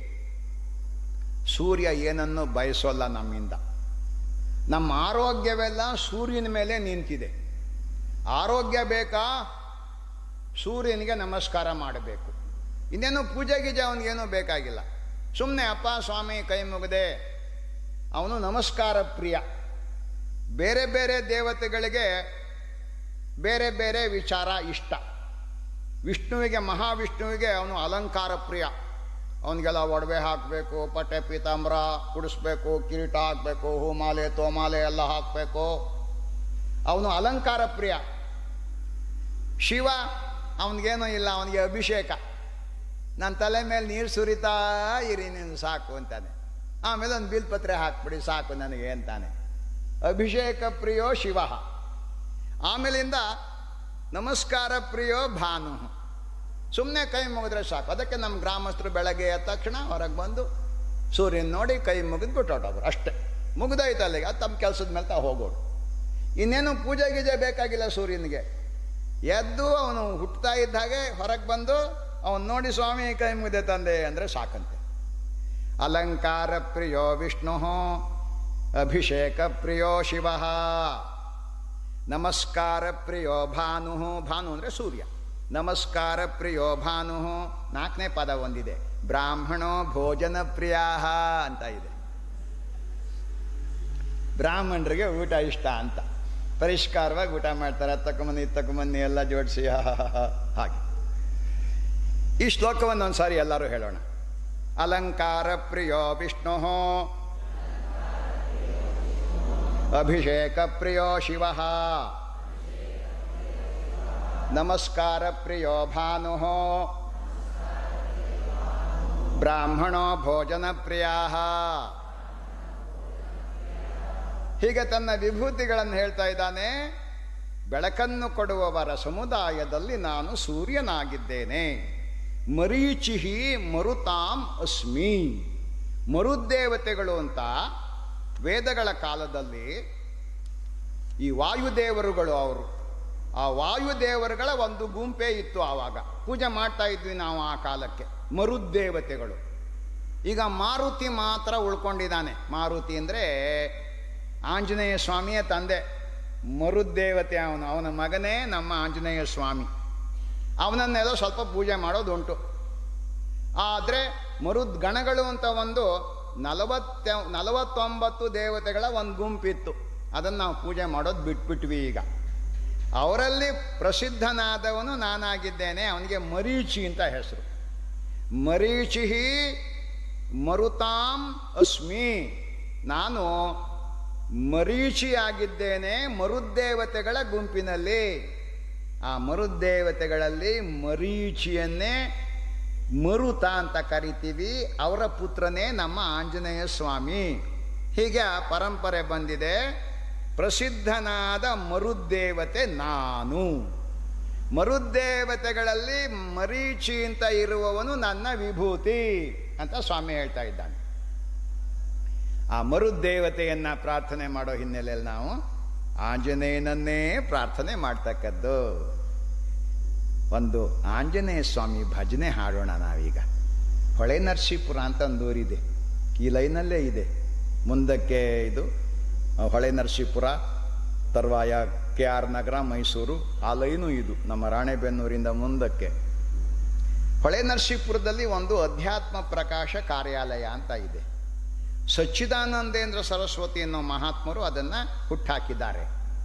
ಸೂರ್ಯ ಏನನ್ನು ಬಯಸೋಲ್ಲ ನಮ್ಮಿಂದ. ನಮ್ಮ ಆರೋಗ್ಯವೆಲ್ಲ ಸೂರ್ಯನ ಮೇಲೆ ನಿಂತಿದೆ. ಆರೋಗ್ಯ ಬೇಕಾ, ಸೂರ್ಯನಿಗೆ ನಮಸ್ಕಾರ ಮಾಡಬೇಕು. ಇನ್ನೇನು ಪೂಜೆ ಗೀಜೆ ಅವನಿಗೇನೂ ಬೇಕಾಗಿಲ್ಲ. ಸುಮ್ಮನೆ ಅಪ್ಪ ಸ್ವಾಮಿ ಕೈ ಮುಗಿದೆ, ಅವನು ನಮಸ್ಕಾರ ಪ್ರಿಯ. ಬೇರೆ ಬೇರೆ ದೇವತೆಗಳಿಗೆ ಬೇರೆ ಬೇರೆ ವಿಚಾರ ಇಷ್ಟ. ವಿಷ್ಣುವಿಗೆ, ಮಹಾವಿಷ್ಣುವಿಗೆ ಅವನು ಅಲಂಕಾರ ಪ್ರಿಯ. ಅವನಿಗೆಲ್ಲ ಒಡವೆ ಹಾಕಬೇಕು, ಪಟ್ಟೆ ಪೀತಾಂಬರ ಕುಡಿಸ್ಬೇಕು, ಕಿರೀಟ ಹಾಕಬೇಕು, ಹೂಮಾಲೆ ತೋಮಾಲೆ ಎಲ್ಲ ಹಾಕಬೇಕು. ಅವನು ಅಲಂಕಾರ ಪ್ರಿಯ. ಶಿವ ಅವನಿಗೇನೂ ಇಲ್ಲ, ಅವನಿಗೆ ಅಭಿಷೇಕ. ನನ್ನ ತಲೆ ಮೇಲೆ ನೀರು ಸುರಿತಾ ಇರಿ ನೀನು ಸಾಕು ಅಂತಾನೆ. ಆಮೇಲೆ ಒಂದು ಬಿಲ್ಪತ್ರೆ ಹಾಕ್ಬಿಡಿ ಸಾಕು ನನಗೆ ಅಂತಾನೆ. ಅಭಿಷೇಕ ಪ್ರಿಯೋ ಶಿವ. ಆಮೇಲಿಂದ ನಮಸ್ಕಾರ ಪ್ರಿಯೋ ಭಾನು, ಸುಮ್ಮನೆ ಕೈ ಮುಗಿದ್ರೆ ಸಾಕು. ಅದಕ್ಕೆ ನಮ್ಮ ಗ್ರಾಮಸ್ಥರು ಬೆಳಗ್ಗೆ ಎದ್ದ ತಕ್ಷಣ ಹೊರಗೆ ಬಂದು ಸೂರ್ಯನ ನೋಡಿ ಕೈ ಮುಗಿದು ಬಿಟ್ಟೋಟೋರು, ಅಷ್ಟೇ, ಮುಗ್ದೋಯ್ತು ಅಲ್ಲಿಗೆ. ಅದು ತಮ್ಮ ಕೆಲಸದ ಮೇಲೆ ತಾವು ಹೋಗೋರು. ಇನ್ನೇನು ಪೂಜೆ ಗೀಜೆ ಬೇಕಾಗಿಲ್ಲ ಸೂರ್ಯನಿಗೆ. ಎದ್ದು ಅವನು ಹುಟ್ಟುತ್ತಾ ಇದ್ದ ಹಾಗೆ ಹೊರಗೆ ಬಂದು ಅವನು ನೋಡಿ ಸ್ವಾಮಿ ಕೈ ಮುಗಿದೆ ತಂದೆ ಅಂದರೆ ಸಾಕಂತೆ. ಅಲಂಕಾರ ಪ್ರಿಯೋ ವಿಷ್ಣು, ಅಭಿಷೇಕ ಪ್ರಿಯೋ ಶಿವ, ನಮಸ್ಕಾರ ಪ್ರಿಯೋ ಭಾನು, ಭಾನು ಅಂದರೆ ಸೂರ್ಯ, ನಮಸ್ಕಾರ ಪ್ರಿಯೋ ಭಾನು. 4ನೇ ಪದ ಒಂದಿದೆ, ಬ್ರಾಹ್ಮಣೋ ಭೋಜನ ಪ್ರಿಯ ಅಂತ ಇದೆ. ಬ್ರಾಹ್ಮಣರಿಗೆ ಊಟ ಇಷ್ಟ ಅಂತ ಪರಿಷ್ಕಾರವಾಗಿ ಊಟ ಮಾಡ್ತಾರೆ. ತಕ್ಕಮನಿ ಎಲ್ಲ ಜೋಡಿಸಿ ಹಾಗೆ. ಈ ಶ್ಲೋಕವನ್ನು ಒಂದ್ಸಾರಿ ಎಲ್ಲರೂ ಹೇಳೋಣ. ಅಲಂಕಾರ ಪ್ರಿಯೋ ವಿಷ್ಣು, ಅಭಿಷೇಕ ಪ್ರಿಯೋ ಶಿವ, ನಮಸ್ಕಾರ ಪ್ರಿಯೋ ಭಾನು, ಬ್ರಾಹ್ಮಣೋ ಭೋಜನ ಪ್ರಿಯ. ಹೀಗೆ ತನ್ನ ವಿಭೂತಿಗಳನ್ನು ಹೇಳ್ತಾ ಇದ್ದಾನೆ. ಬೆಳಕನ್ನು ಕೊಡುವವರ ಸಮುದಾಯದಲ್ಲಿ ನಾನು ಸೂರ್ಯನಾಗಿದ್ದೇನೆ. ಮರೀಚಿಹಿ ಮರುತಾಂ ಅಸ್ಮಿ. ಮರುದೇವತೆಗಳು ಅಂತ ವೇದಗಳ ಕಾಲದಲ್ಲಿ ಈ ವಾಯುದೇವರುಗಳು ಅವರು, ಆ ವಾಯುದೇವರುಗಳ ಒಂದು ಗುಂಪೇ ಇತ್ತು. ಆವಾಗ ಪೂಜೆ ಮಾಡ್ತಾ ಇದ್ವಿ ನಾವು ಆ ಕಾಲಕ್ಕೆ, ಮರುದೇವತೆಗಳು. ಈಗ ಮಾರುತಿ ಮಾತ್ರ ಉಳ್ಕೊಂಡಿದ್ದಾನೆ. ಮಾರುತಿ ಅಂದರೆ ಆಂಜನೇಯ ಸ್ವಾಮಿಯ ತಂದೆ, ಮರುದೇವತೆ ಅವನು, ಅವನ ಮಗನೇ ನಮ್ಮ ಆಂಜನೇಯ ಸ್ವಾಮಿ. ಅವನನ್ನೆಲ್ಲ ಸ್ವಲ್ಪ ಪೂಜೆ ಮಾಡೋದುಂಟು. ಆದರೆ ಮರುದ್ಗಣಗಳು ಅಂತ ಒಂದು 49 ದೇವತೆಗಳ ಒಂದು ಗುಂಪಿತ್ತು. ಅದನ್ನು ನಾವು ಪೂಜೆ ಮಾಡೋದು ಬಿಟ್ಬಿಟ್ವಿ. ಈಗ ಅವರಲ್ಲಿ ಪ್ರಸಿದ್ಧನಾದವನು ನಾನಾಗಿದ್ದೇನೆ. ಅವನಿಗೆ ಮರೀಚಿ ಅಂತ ಹೆಸರು. ಮರೀಚಿಹಿ ಮರುತಾಂ ಅಸ್ಮಿ. ನಾನು ಮರೀಚಿಯಾಗಿದ್ದೇನೆ ಮರುದೇವತೆಗಳ ಗುಂಪಿನಲ್ಲಿ. ಆ ಮರುದೇವತೆಗಳಲ್ಲಿ ಮರೀಚಿಯನ್ನೇ ಮರುತ ಅಂತ ಕರಿತೀವಿ. ಅವರ ಪುತ್ರನೇ ನಮ್ಮ ಆಂಜನೇಯ ಸ್ವಾಮಿ. ಹೀಗೆ ಆ ಪರಂಪರೆ ಬಂದಿದೆ. ಪ್ರಸಿದ್ಧನಾದ ಮರುದೇವತೆ ನಾನು. ಮರುದೇವತೆಗಳಲ್ಲಿ ಮರೀಚಿ ಅಂತ ಇರುವವನು ನನ್ನ ವಿಭೂತಿ ಅಂತ ಸ್ವಾಮಿ ಹೇಳ್ತಾ ಇದ್ದಾನೆ. ಆ ಮರುದೇವತೆಯನ್ನು ಪ್ರಾರ್ಥನೆ ಮಾಡೋ ಹಿನ್ನೆಲೆಯಲ್ಲಿ ನಾವು ಆಂಜನೇಯನನ್ನೇ ಪ್ರಾರ್ಥನೆ ಮಾಡ್ತಕ್ಕದ್ದು. ಒಂದು ಆಂಜನೇಯ ಸ್ವಾಮಿ ಭಜನೆ ಹಾಡೋಣ ನಾವೀಗ. ಹೊಳೆ ನರಸೀಪುರ ಅಂತ ಒಂದು ಊರಿದೆ, ಈ ಲೈನಲ್ಲೇ ಇದೆ. ಮುಂದಕ್ಕೆ ಇದು ಹೊಳೆ ನರಸೀಪುರ, ತರುವಾಯ KR ನಗರ, ಮೈಸೂರು, ಆ ಲೈನು ಇದು ನಮ್ಮ ರಾಣೆಬೆನ್ನೂರಿಂದ ಮುಂದಕ್ಕೆ. ಹೊಳೆ ನರಸೀಪುರದಲ್ಲಿ ಒಂದು ಅಧ್ಯಾತ್ಮ ಪ್ರಕಾಶ ಕಾರ್ಯಾಲಯ ಅಂತ ಇದೆ. ಸಚ್ಚಿದಾನಂದೇಂದ್ರ ಸರಸ್ವತಿ ಅನ್ನೋ ಮಹಾತ್ಮರು ಅದನ್ನು ಹುಟ್ಟಾಕಿದ್ದಾರೆ.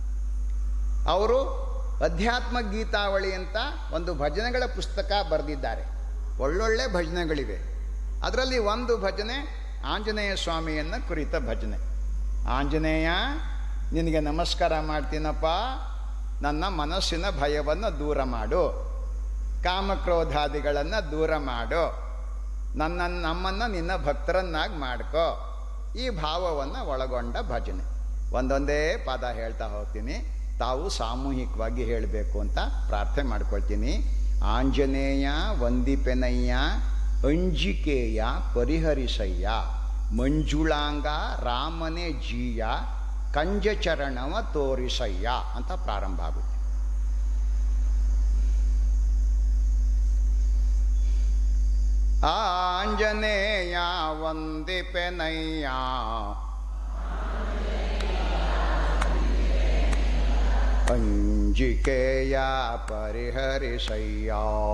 ಅವರು ಅಧ್ಯಾತ್ಮ ಗೀತಾವಳಿ ಅಂತ ಒಂದು ಭಜನೆಗಳ ಪುಸ್ತಕ ಬರೆದಿದ್ದಾರೆ. ಒಳ್ಳೊಳ್ಳೆ ಭಜನೆಗಳಿವೆ. ಅದರಲ್ಲಿ ಒಂದು ಭಜನೆ ಆಂಜನೇಯ ಸ್ವಾಮಿಯನ್ನು ಕುರಿತ ಭಜನೆ. ಆಂಜನೇಯ, ನಿನಗೆ ನಮಸ್ಕಾರ ಮಾಡ್ತೀನಪ್ಪ. ನನ್ನ ಮನಸ್ಸಿನ ಭಯವನ್ನು ದೂರ ಮಾಡು, ಕಾಮಕ್ರೋಧಾದಿಗಳನ್ನು ದೂರ ಮಾಡು, ನಮ್ಮನ್ನು ನಿನ್ನ ಭಕ್ತರನ್ನಾಗಿ ಮಾಡ್ಕೋ. ಈ ಭಾವವನ್ನು ಒಳಗೊಂಡ ಭಜನೆ. ಒಂದೊಂದೇ ಪದ ಹೇಳ್ತಾ ಹೋಗ್ತೀನಿ, ತಾವು ಸಾಮೂಹಿಕವಾಗಿ ಹೇಳಬೇಕು ಅಂತ ಪ್ರಾರ್ಥನೆ ಮಾಡ್ಕೊಳ್ತೀನಿ. ಆಂಜನೇಯ ವಂದಿಪೆನಯ್ಯ, ಅಂಜಿಕೆಯ ಪರಿಹರಿಸಯ್ಯ, ಮಂಜುಳಾಂಗ ರಾಮನೇ ಜೀಯ, ಕಂಜಚರಣವ ತೋರಿಸಯ್ಯ ಅಂತ ಪ್ರಾರಂಭ ಆಗುತ್ತೆ. ಆಂಜನೇಯ ವಂದಿಪೆನಯ್ಯ, ಅಂಜಿಕೆಯ ಪರಿಹರಿಸಯ್ಯ,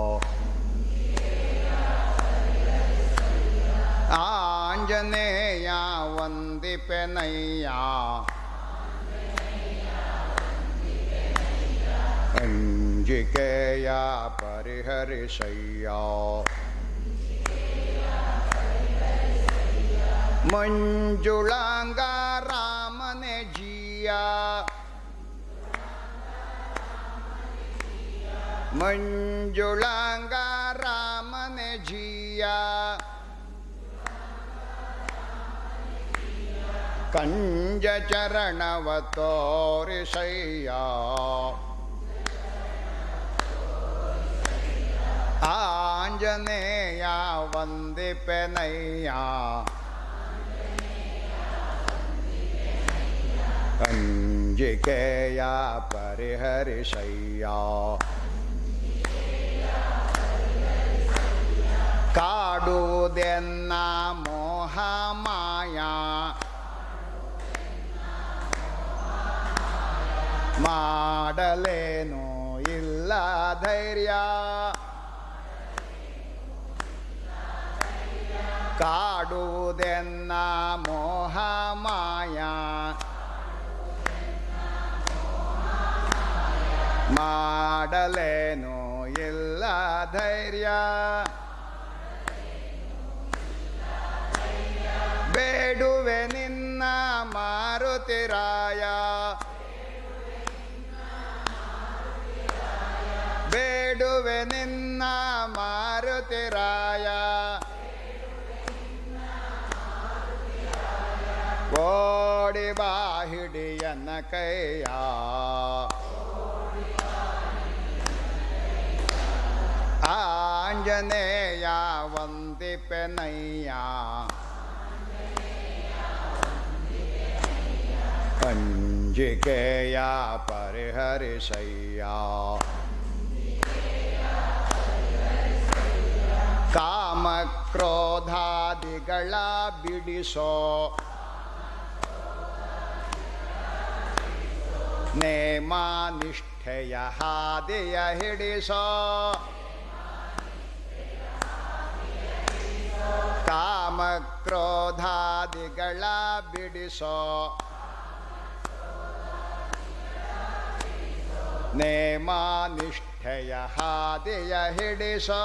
ಆಂಜನೇಯ ವಂದಿಪೆನಯ್ಯ, ಅಂಜಿಕೆಯ ಪರಿಹರಿಸಯ್ಯ, ಮಂಜುಳಾಂಗ ರಾಮನೆ ಜೀಯ, ಮಂಜುಳಾಂಗ ರಾಮನೆ ಜೀಯ, ಕಂಜ ಚರಣವ ತೋರಿಸಯ್ಯ ಆಂಜನೇಯ ವಂದಿಪೆನಯ್ಯ ಕಂಜಿಕೆಯ ಪರಿಹರಿಸಯ್ಯ ಕಾಡುವುದೆನ್ನ ಮೋಹ ಮಾಯ ಮಾಡಲೇನು ಇಲ್ಲ ಧೈರ್ಯ ಕಾಡುವುದೆನ್ನ ಮೋಹ ಮಾಯ ಮಾಡಲೇನು ಇಲ್ಲ ಧೈರ್ಯ ಬೇಡುವೆ ನಿನ್ನ ಮಾರುತಿರಾಯ ಬೇಡುವೆ ನಿನ್ನ ಮಾರುತಿರಾಯ ಓಡಿ ಬಾ ಹಿಡಿಯನ ಕೈಯ ಆಂಜನೇಯ ವಂದಿಪೆನಯ್ಯ ಕಂಜಿಕೆಯ ಪರಿಹರಿಸಯ್ಯ ಕಾಮ ಕ್ರೋಧಾದಿಗಳ ಬಿಡಿಸೋ ನೇಮ ನಿಷ್ಠೆಯ ಹಾದಿಯ ಹಿಡಿಸೋ ಕಾಮ ಕ್ರೋಧಾದಿಗಳ ಬಿಡಿಸೋ ನೇಮ ನಿಷ್ಠೆಯ ಹಾದಿಯ ಹಿಡಿಸೋ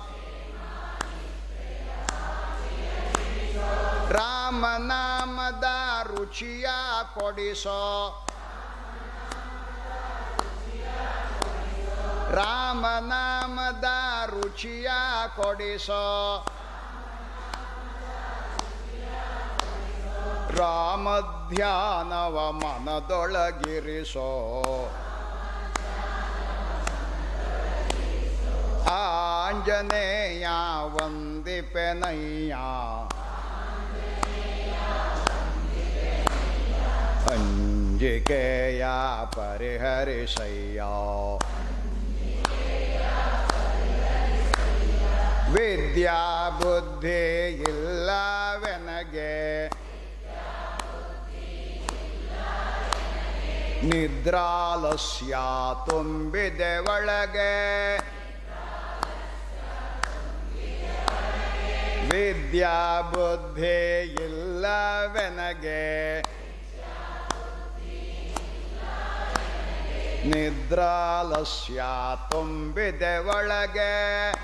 ರಾಮನಾಮದ ರುಚಿಯ ಕೊಡಿಸೋ ರಾಮನಾಮದ ರುಚಿಯ ಕೊಡಿಸೋ ರಾಮಧ್ಯಾನವ ಮನದೊಳಗಿರಿಸೋ ಆಂಜನೇಯ ವಂದಿಪೆನಯ್ಯ ಕಂಜಿಕೆಯ ಪರಿಹರಿಸಯ್ಯ ವಿದ್ಯಾ ಬುದ್ಧಿ ಇಲ್ಲವೆನಗೆ ನಿದ್ರಾಲಸ್ಯ ತುಂಬಿದೆ ಒಳಗೆ ವಿದ್ಯಾ ಬುದ್ಧಿ ಇಲ್ಲವೆನಗೆ ನಿದ್ರಾಲಸ್ಯ ತುಂಬಿದೆ ಒಳಗೆ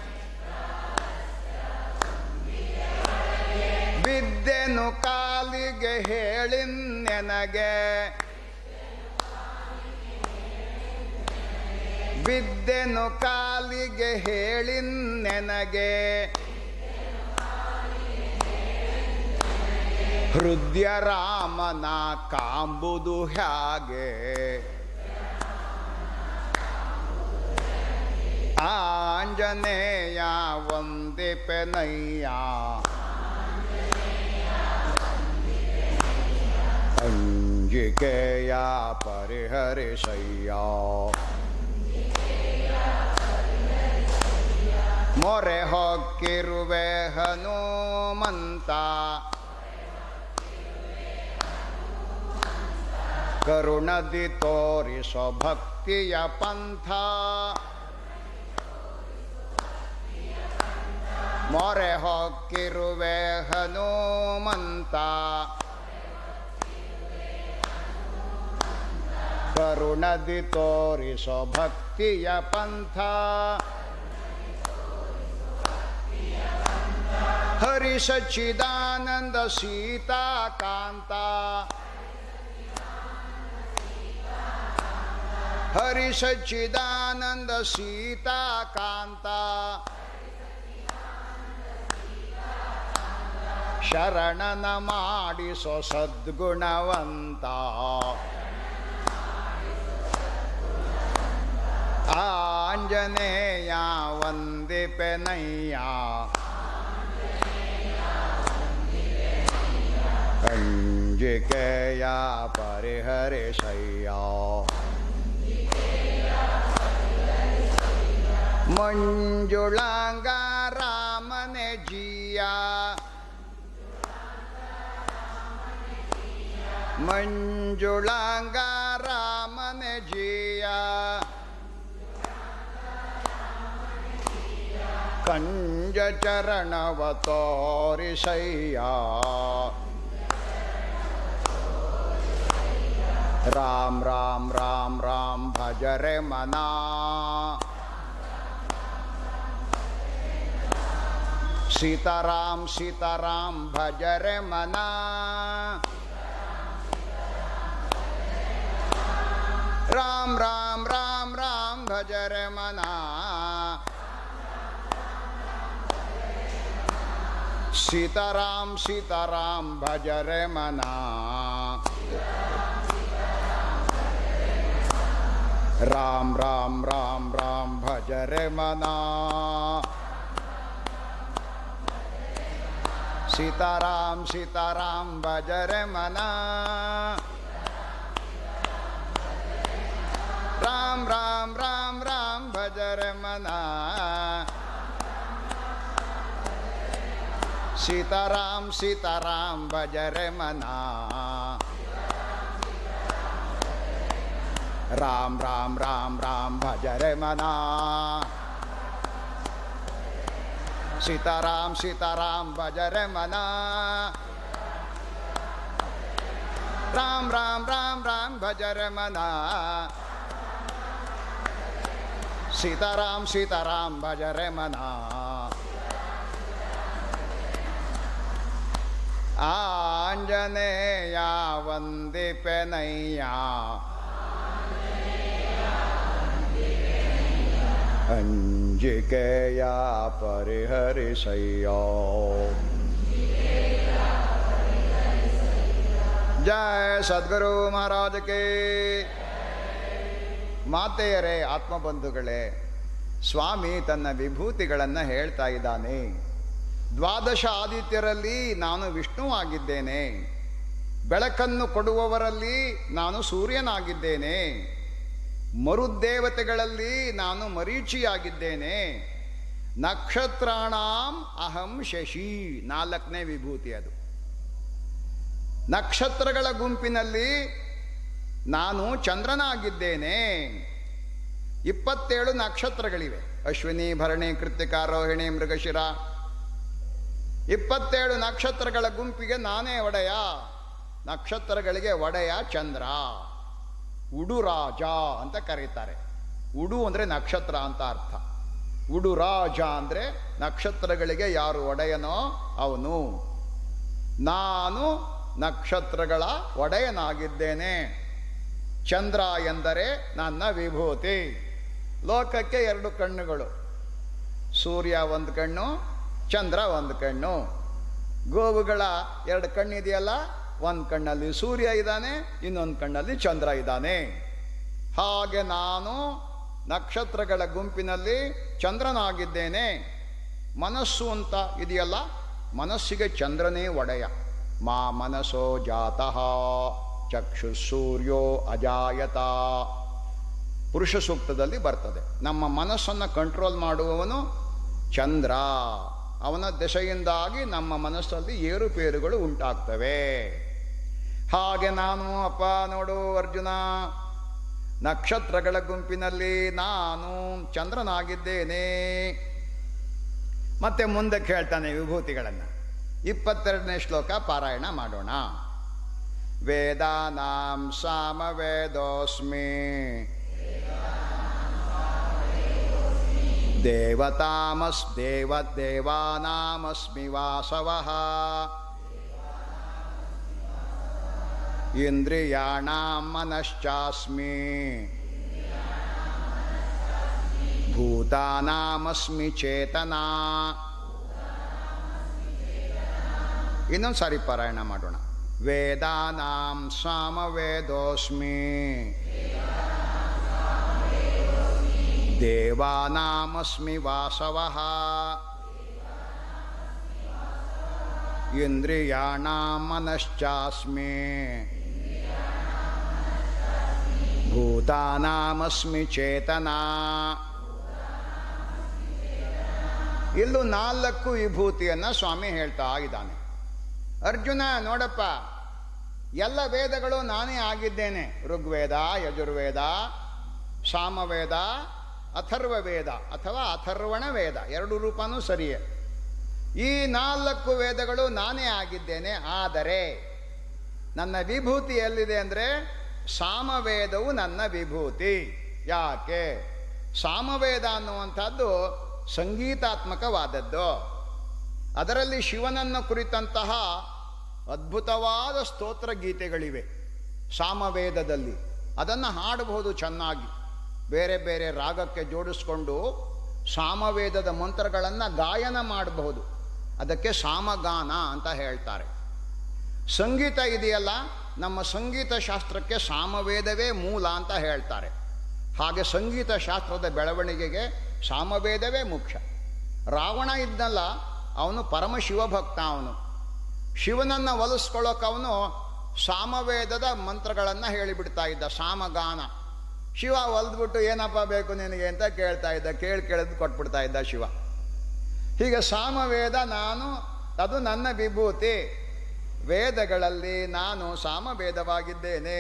ಬಿದ್ದೆನು ಕಾಲಿಗೆ ಹೇಳಿನ್ನೆನಗೆ ಬಿದ್ದೆನು ಕಾಲಿಗೆ ಹೇಳಿನ್ನೆನಗೆ ಹೃದಯ ರಾಮನ ಕಾಂಬುದು ಹ್ಯಾಗೆ ಆಂಜನೇಯ ವಂದಿಪೆನಯ್ಯ ಕಂಜಿಕೆಯ ಪರಿಹರಿಸಯ್ಯ ಮೊರೆ ಹೊಕ್ಕಿರುವೆ ಹನುಮಂತ ಕರುಣದಿ ತೋರಿಸೋ ಭಕ್ತಿಯ ಪಂಥ ಮೊರೆ ಹೊಕ್ಕಿರುವೆ ಹನುಮಂತ ಕರುಣದಿ ತೋರಿಸೋ ಭಕ್ತಿಯ ಪಂಥ ಹರಿ ಸಚ್ಚಿದಾನಂದ ಸೀತಾಕಾಂತ ಹರಿ ಸಚ್ಚಿದಾನಂದ ಸೀತಾಕಾಂತ ಶರಣನ ಮಾಡಿಸೋ ಸದ್ಗುಣವಂತ ಆಂಜನೇಯ ವಂದಿಪೆನಯ್ಯ ಅಂಜಿಕೆಯ ಪರಿಹರಿಸಯ್ಯ ಮಂಜುಳಾಂಗ ರಾಮನೆ ಜಿಯ ಮಂಜುಳಾಂಗ ರಾಮನೆ ಜಿಯ ಕಂಜ ಚರಣವ ತೋರಿಸಯ್ಯ ರಾಮ್ ರಾಮ್ ರಾಮ್ ರಾಮ್ ಭಜರೆ ಮನ ಸೀತಾರಾಮ್ ಸೀತಾರಾಮ್ ಭಜರೆ ಮನ ರಾಮ್ ರಾಮ್ ರಾಮ್ ರಾಮ್ ಭಜರೆ ಮನ ಸೀತಾರಾಮ್ ಸೀತಾರಾಮ್ ಭಜರೆ ಮನ ರಾಮ್ ರಾಮ್ ರಾಮ್ ರಾಮ್ ಭಜರೆ ಮನ ಸೀತಾರಾಮ್ ಸೀತಾರಾಮ್ ಭಜರೆ ಮನ ರಾಮ್ ರಾಮ್ ರಾಮ್ ರಾಮ್ ಭಜರೆ ಮನ ಸೀತಾರಾಮ್ ಸೀತಾರಾಮ್ ಭಜರೆ ಮನ ರಾಮ್ ರಾಮ್ ರಾಮ್ ರಾಮ್ ಭಜರೆ ಮನ ಸೀತಾರಾಮ್ ಸೀತಾರಾಮ್ ಭಜರೆ ಮನ ರಾಮ್ ರಾಮ್ ರಾಮ್ ರಾಮ್ ಭಜರೆ ಮನ ಸೀತಾರಾಮ್ ಸೀತಾರಾಮ್ ಭಜರೆ ಮನ ಆಂಜನೇಯ ವಂದಿಪೆನಯ್ಯ ಅಂಜಿಕೆಯ ಪರಿಹರಿಸಯ್ಯ ಜಯ ಸದ್ಗುರು ಮಹಾರಾಜ್ ಕೇ ಮಾತೆಯರೇ ಆತ್ಮಬಂಧುಗಳೇ, ಸ್ವಾಮಿ ತನ್ನ ವಿಭೂತಿಗಳನ್ನು ಹೇಳ್ತಾ ಇದ್ದಾನೆ. ದ್ವಾದಶ ಆದಿತ್ಯರಲ್ಲಿ ನಾನು ವಿಷ್ಣುವಾಗಿದ್ದೇನೆ, ಬೆಳಕನ್ನು ಕೊಡುವವರಲ್ಲಿ ನಾನು ಸೂರ್ಯನಾಗಿದ್ದೇನೆ, ಮರುದೇವತೆಗಳಲ್ಲಿ ನಾನು ಮರೀಚಿಯಾಗಿದ್ದೇನೆ, ನಕ್ಷತ್ರಾಣಾಂ ಅಹಂ ಶಶಿ. 4ನೇ ವಿಭೂತಿ ಅದು. ನಕ್ಷತ್ರಗಳ ಗುಂಪಿನಲ್ಲಿ ನಾನು ಚಂದ್ರನಾಗಿದ್ದೇನೆ. 27 ನಕ್ಷತ್ರಗಳಿವೆ. ಅಶ್ವಿನಿ, ಭರಣಿ, ಕೃತ್ತಿಕ, ರೋಹಿಣಿ, ಮೃಗಶಿರ. 27 ನಕ್ಷತ್ರಗಳ ಗುಂಪಿಗೆ ನಾನೇ ಒಡೆಯ. ನಕ್ಷತ್ರಗಳಿಗೆ ಒಡೆಯ ಚಂದ್ರ. ಉಡುರಾಜ ಅಂತ ಕರೀತಾರೆ. ಉಡು ಅಂದರೆ ನಕ್ಷತ್ರ ಅಂತ ಅರ್ಥ. ಉಡುರಾಜ ಅಂದರೆ ನಕ್ಷತ್ರಗಳಿಗೆ ಯಾರು ಒಡೆಯನೋ ಅವನು. ನಾನು ನಕ್ಷತ್ರಗಳ ಒಡೆಯನಾಗಿದ್ದೇನೆ. ಚಂದ್ರ ಎಂದರೆ ನನ್ನ ವಿಭೂತಿ. ಲೋಕಕ್ಕೆ 2 ಕಣ್ಣುಗಳು, ಸೂರ್ಯ 1 ಕಣ್ಣು, ಚಂದ್ರ 1 ಕಣ್ಣು. ಗೋವುಗಳ 2 ಕಣ್ಣಿದೆಯಲ್ಲ, 1 ಕಣ್ಣಲ್ಲಿ ಸೂರ್ಯ ಇದ್ದಾನೆ, ಇನ್ನೊಂದು ಕಣ್ಣಲ್ಲಿ ಚಂದ್ರ ಇದ್ದಾನೆ. ಹಾಗೆ ನಾನು ನಕ್ಷತ್ರಗಳ ಗುಂಪಿನಲ್ಲಿ ಚಂದ್ರನಾಗಿದ್ದೇನೆ. ಮನಸ್ಸು ಅಂತ ಇದೆಯಲ್ಲ, ಮನಸ್ಸಿಗೆ ಚಂದ್ರನೇ ಒಡೆಯ. ಮಾ ಮನಸೋ ಜಾತಃ ಚಕ್ಷುಸೂರ್ಯೋ ಅಜಾಯತ. ಪುರುಷ ಸೂಕ್ತದಲ್ಲಿ ಬರ್ತದೆ. ನಮ್ಮ ಮನಸ್ಸನ್ನು ಕಂಟ್ರೋಲ್ ಮಾಡುವವನು ಚಂದ್ರ. ಅವನ ದೆಸೆಯಿಂದಾಗಿ ನಮ್ಮ ಮನಸ್ಸಲ್ಲಿ ಏರುಪೇರುಗಳು ಉಂಟಾಗ್ತವೆ. ಹಾಗೆ ನಾನು ಅಪ್ಪ ನೋಡು ಅರ್ಜುನ, ನಕ್ಷತ್ರಗಳ ಗುಂಪಿನಲ್ಲಿ ನಾನು ಚಂದ್ರನಾಗಿದ್ದೇನೆ. ಮತ್ತೆ ಮುಂದಕ್ಕೆ ಹೇಳ್ತಾನೆ ವಿಭೂತಿಗಳನ್ನು. 22ನೇ ಶ್ಲೋಕ ಪಾರಾಯಣ ಮಾಡೋಣ. ವೇದಾನಾಂ ಸಾಮವೇದೋಸ್ಮಿ ದೇವಾನಾಮಸ್ಮಿ ವಾಸವಃ ಇಂದ್ರಿಯಾಣಾಂ ಮನಶ್ಚಾಸ್ಮಿ ಭೂತಾನಾಮಸ್ಮಿ ಚೇತನಾ ಇನ್ನೊಂದು ಸಾರಿ ಪಾರಾಯಣ ಮಾಡೋಣ. ವೇದಾನಾಂ ಸಾಮವೇದೋಸ್ಮಿ ದೇವಾನಾಮಸ್ಮಿ ವಾಸವಃ ಇಂದ್ರಿಯಾಣಾಂ ಮನಶ್ಚಾಸ್ಮಿ ಭೂತಾನಾಮಸ್ಮಿ ಚೇತನಾ. ಇಲ್ಲೂ 4 ವಿಭೂತಿಯನ್ನು ಸ್ವಾಮಿ ಹೇಳ್ತಾ ಇದ್ದಾನೆ. ಅರ್ಜುನ ನೋಡಪ್ಪ, ಎಲ್ಲ ವೇದಗಳು ನಾನೇ ಆಗಿದ್ದೇನೆ. ಋಗ್ವೇದ, ಯಜುರ್ವೇದ, ಸಾಮವೇದ, ಅಥರ್ವವೇದ ಅಥವಾ ಅಥರ್ವಣ ವೇದ, 2 ರೂಪನೂ ಸರಿಯೇ. ಈ 4 ವೇದಗಳು ನಾನೇ ಆಗಿದ್ದೇನೆ. ಆದರೆ ನನ್ನ ವಿಭೂತಿ ಎಲ್ಲಿದೆ ಅಂದರೆ ಸಾಮವೇದವು ನನ್ನ ವಿಭೂತಿ. ಯಾಕೆ? ಸಾಮವೇದ ಅನ್ನುವಂಥದ್ದು ಸಂಗೀತಾತ್ಮಕವಾದದ್ದು. ಅದರಲ್ಲಿ ಶಿವನನ್ನು ಕುರಿತಂತಹ ಅದ್ಭುತವಾದ ಸ್ತೋತ್ರ ಗೀತೆಗಳಿವೆ ಸಾಮವೇದದಲ್ಲಿ. ಅದನ್ನು ಹಾಡಬಹುದು ಚೆನ್ನಾಗಿ, ಬೇರೆ ಬೇರೆ ರಾಗಕ್ಕೆ ಜೋಡಿಸ್ಕೊಂಡು ಸಾಮವೇದದ ಮಂತ್ರಗಳನ್ನು ಗಾಯನ ಮಾಡಬಹುದು. ಅದಕ್ಕೆ ಸಾಮಗಾನ ಅಂತ ಹೇಳ್ತಾರೆ. ಸಂಗೀತ ಇದೆಯಲ್ಲ, ನಮ್ಮ ಸಂಗೀತ ಶಾಸ್ತ್ರಕ್ಕೆ ಸಾಮವೇದವೇ ಮೂಲ ಅಂತ ಹೇಳ್ತಾರೆ. ಹಾಗೆ ಸಂಗೀತ ಶಾಸ್ತ್ರದ ಬೆಳವಣಿಗೆಗೆ ಸಾಮವೇದವೇ ಮುಖ್ಯ. ರಾವಣ ಇದ್ದಲ್ಲ, ಅವನು ಪರಮ ಶಿವಭಕ್ತ. ಅವನು ಶಿವನನ್ನು ಒಲಿಸ್ಕೊಳ್ಳೋಕೆ ಅವನು ಸಾಮವೇದದ ಮಂತ್ರಗಳನ್ನು ಹೇಳಿಬಿಡ್ತಾ ಇದ್ದ, ಸಾಮಗಾನ. ಶಿವ ಒಲ್ದ್ಬಿಟ್ಟು ಏನಪ್ಪ ಬೇಕು ನಿನಗೆ ಅಂತ ಕೇಳ್ತಾ ಇದ್ದ, ಕೇಳಿದು ಕೊಟ್ಬಿಡ್ತಾ ಇದ್ದ ಶಿವ. ಹೀಗೆ ಸಾಮವೇದ ಅದು ನನ್ನ ವಿಭೂತಿ. ವೇದಗಳಲ್ಲಿ ನಾನು ಸಾಮವೇದವಾಗಿದ್ದೇನೆ.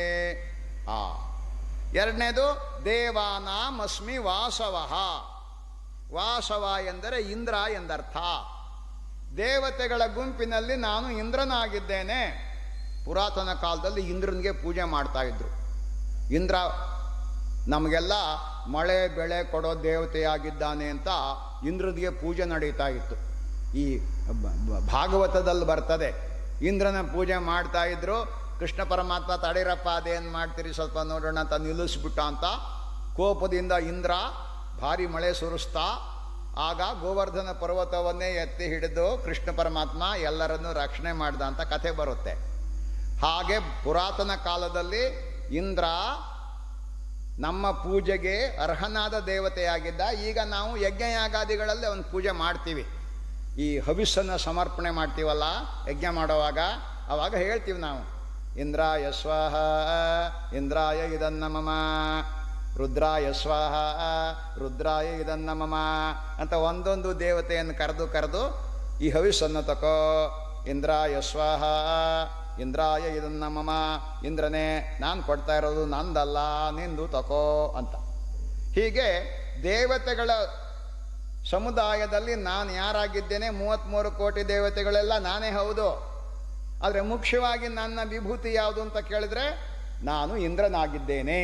ಎರಡನೇದು ದೇವಾನಾಮಸ್ಮಿ ವಾಸವಃ. ವಾಸವ ಎಂದರೆ ಇಂದ್ರ ಎಂದರ್ಥ. ದೇವತೆಗಳ ಗುಂಪಿನಲ್ಲಿ ನಾನು ಇಂದ್ರನಾಗಿದ್ದೇನೆ. ಪುರಾತನ ಕಾಲದಲ್ಲಿ ಇಂದ್ರನಿಗೆ ಪೂಜೆ ಮಾಡ್ತಾ ಇದ್ರು. ಇಂದ್ರ ನಮಗೆಲ್ಲ ಮಳೆ ಬೆಳೆ ಕೊಡೋ ದೇವತೆಯಾಗಿದ್ದಾನೆ ಅಂತ ಇಂದ್ರನಿಗೆ ಪೂಜೆ ನಡೀತಾ ಇತ್ತು. ಈ ಭಾಗವತದಲ್ಲಿ ಬರ್ತದೆ, ಇಂದ್ರನ ಪೂಜೆ ಮಾಡ್ತಾ ಇದ್ರು. ಕೃಷ್ಣ ಪರಮಾತ್ಮ ತಡೀರಪ್ಪ, ಅದೇನು ಮಾಡ್ತೀರಿ ಸ್ವಲ್ಪ ನೋಡೋಣ ಅಂತ ನಿಲ್ಲಿಸ್ಬಿಟ್ಟ ಅಂತ ಕೋಪದಿಂದ ಇಂದ್ರ ಭಾರಿ ಮಳೆ ಸುರಿಸ್ತಾ, ಆಗ ಗೋವರ್ಧನ ಪರ್ವತವನ್ನೇ ಎತ್ತಿ ಹಿಡಿದು ಕೃಷ್ಣ ಪರಮಾತ್ಮ ಎಲ್ಲರನ್ನೂ ರಕ್ಷಣೆ ಮಾಡ್ದ ಅಂತ ಕಥೆ ಬರುತ್ತೆ. ಹಾಗೆ ಪುರಾತನ ಕಾಲದಲ್ಲಿ ಇಂದ್ರ ನಮ್ಮ ಪೂಜೆಗೆ ಅರ್ಹನಾದ ದೇವತೆಯಾಗಿದ್ದ. ಈಗ ನಾವು ಯಜ್ಞಯಾಗಾದಿಗಳಲ್ಲಿ ಅವನ ಪೂಜೆ ಮಾಡ್ತೀವಿ. ಈ ಹವಿಸ್ಸನ್ನು ಸಮರ್ಪಣೆ ಮಾಡ್ತೀವಲ್ಲ ಯಜ್ಞ ಮಾಡೋವಾಗ, ಆವಾಗ ಹೇಳ್ತೀವಿ ನಾವು, ಇಂದ್ರಾಯ ಸ್ವಾಹ, ಇಂದ್ರಾಯ ಇದನ್ನ ಮಮ, ರುದ್ರಾಯ ಸ್ವಾಹ, ರುದ್ರಾಯ ಇದನ್ನ ಮಮ ಅಂತ ಒಂದೊಂದು ದೇವತೆಯನ್ನು ಕರೆದು ಈ ಹವಿಸ್ಸನ್ನು ತಕೋ. ಇಂದ್ರಾಯ ಸ್ವಾಹ, ಇಂದ್ರಾಯ ಇದನ್ನ ಮಮ, ಇಂದ್ರನೇ ನಾನು ಕೊಡ್ತಾ ಇರೋದು ನಂದಲ್ಲ, ನಿಂದು ತಕೋ ಅಂತ. ಹೀಗೆ ದೇವತೆಗಳ ಸಮುದಾಯದಲ್ಲಿ ನಾನು ಯಾರಾಗಿದ್ದೇನೆ? 33 ಕೋಟಿ ದೇವತೆಗಳೆಲ್ಲ ನಾನೇ ಹೌದು. ಆದರೆ ಮುಖ್ಯವಾಗಿ ನನ್ನ ವಿಭೂತಿ ಯಾವುದು ಅಂತ ಕೇಳಿದ್ರೆ ನಾನು ಇಂದ್ರನಾಗಿದ್ದೇನೆ.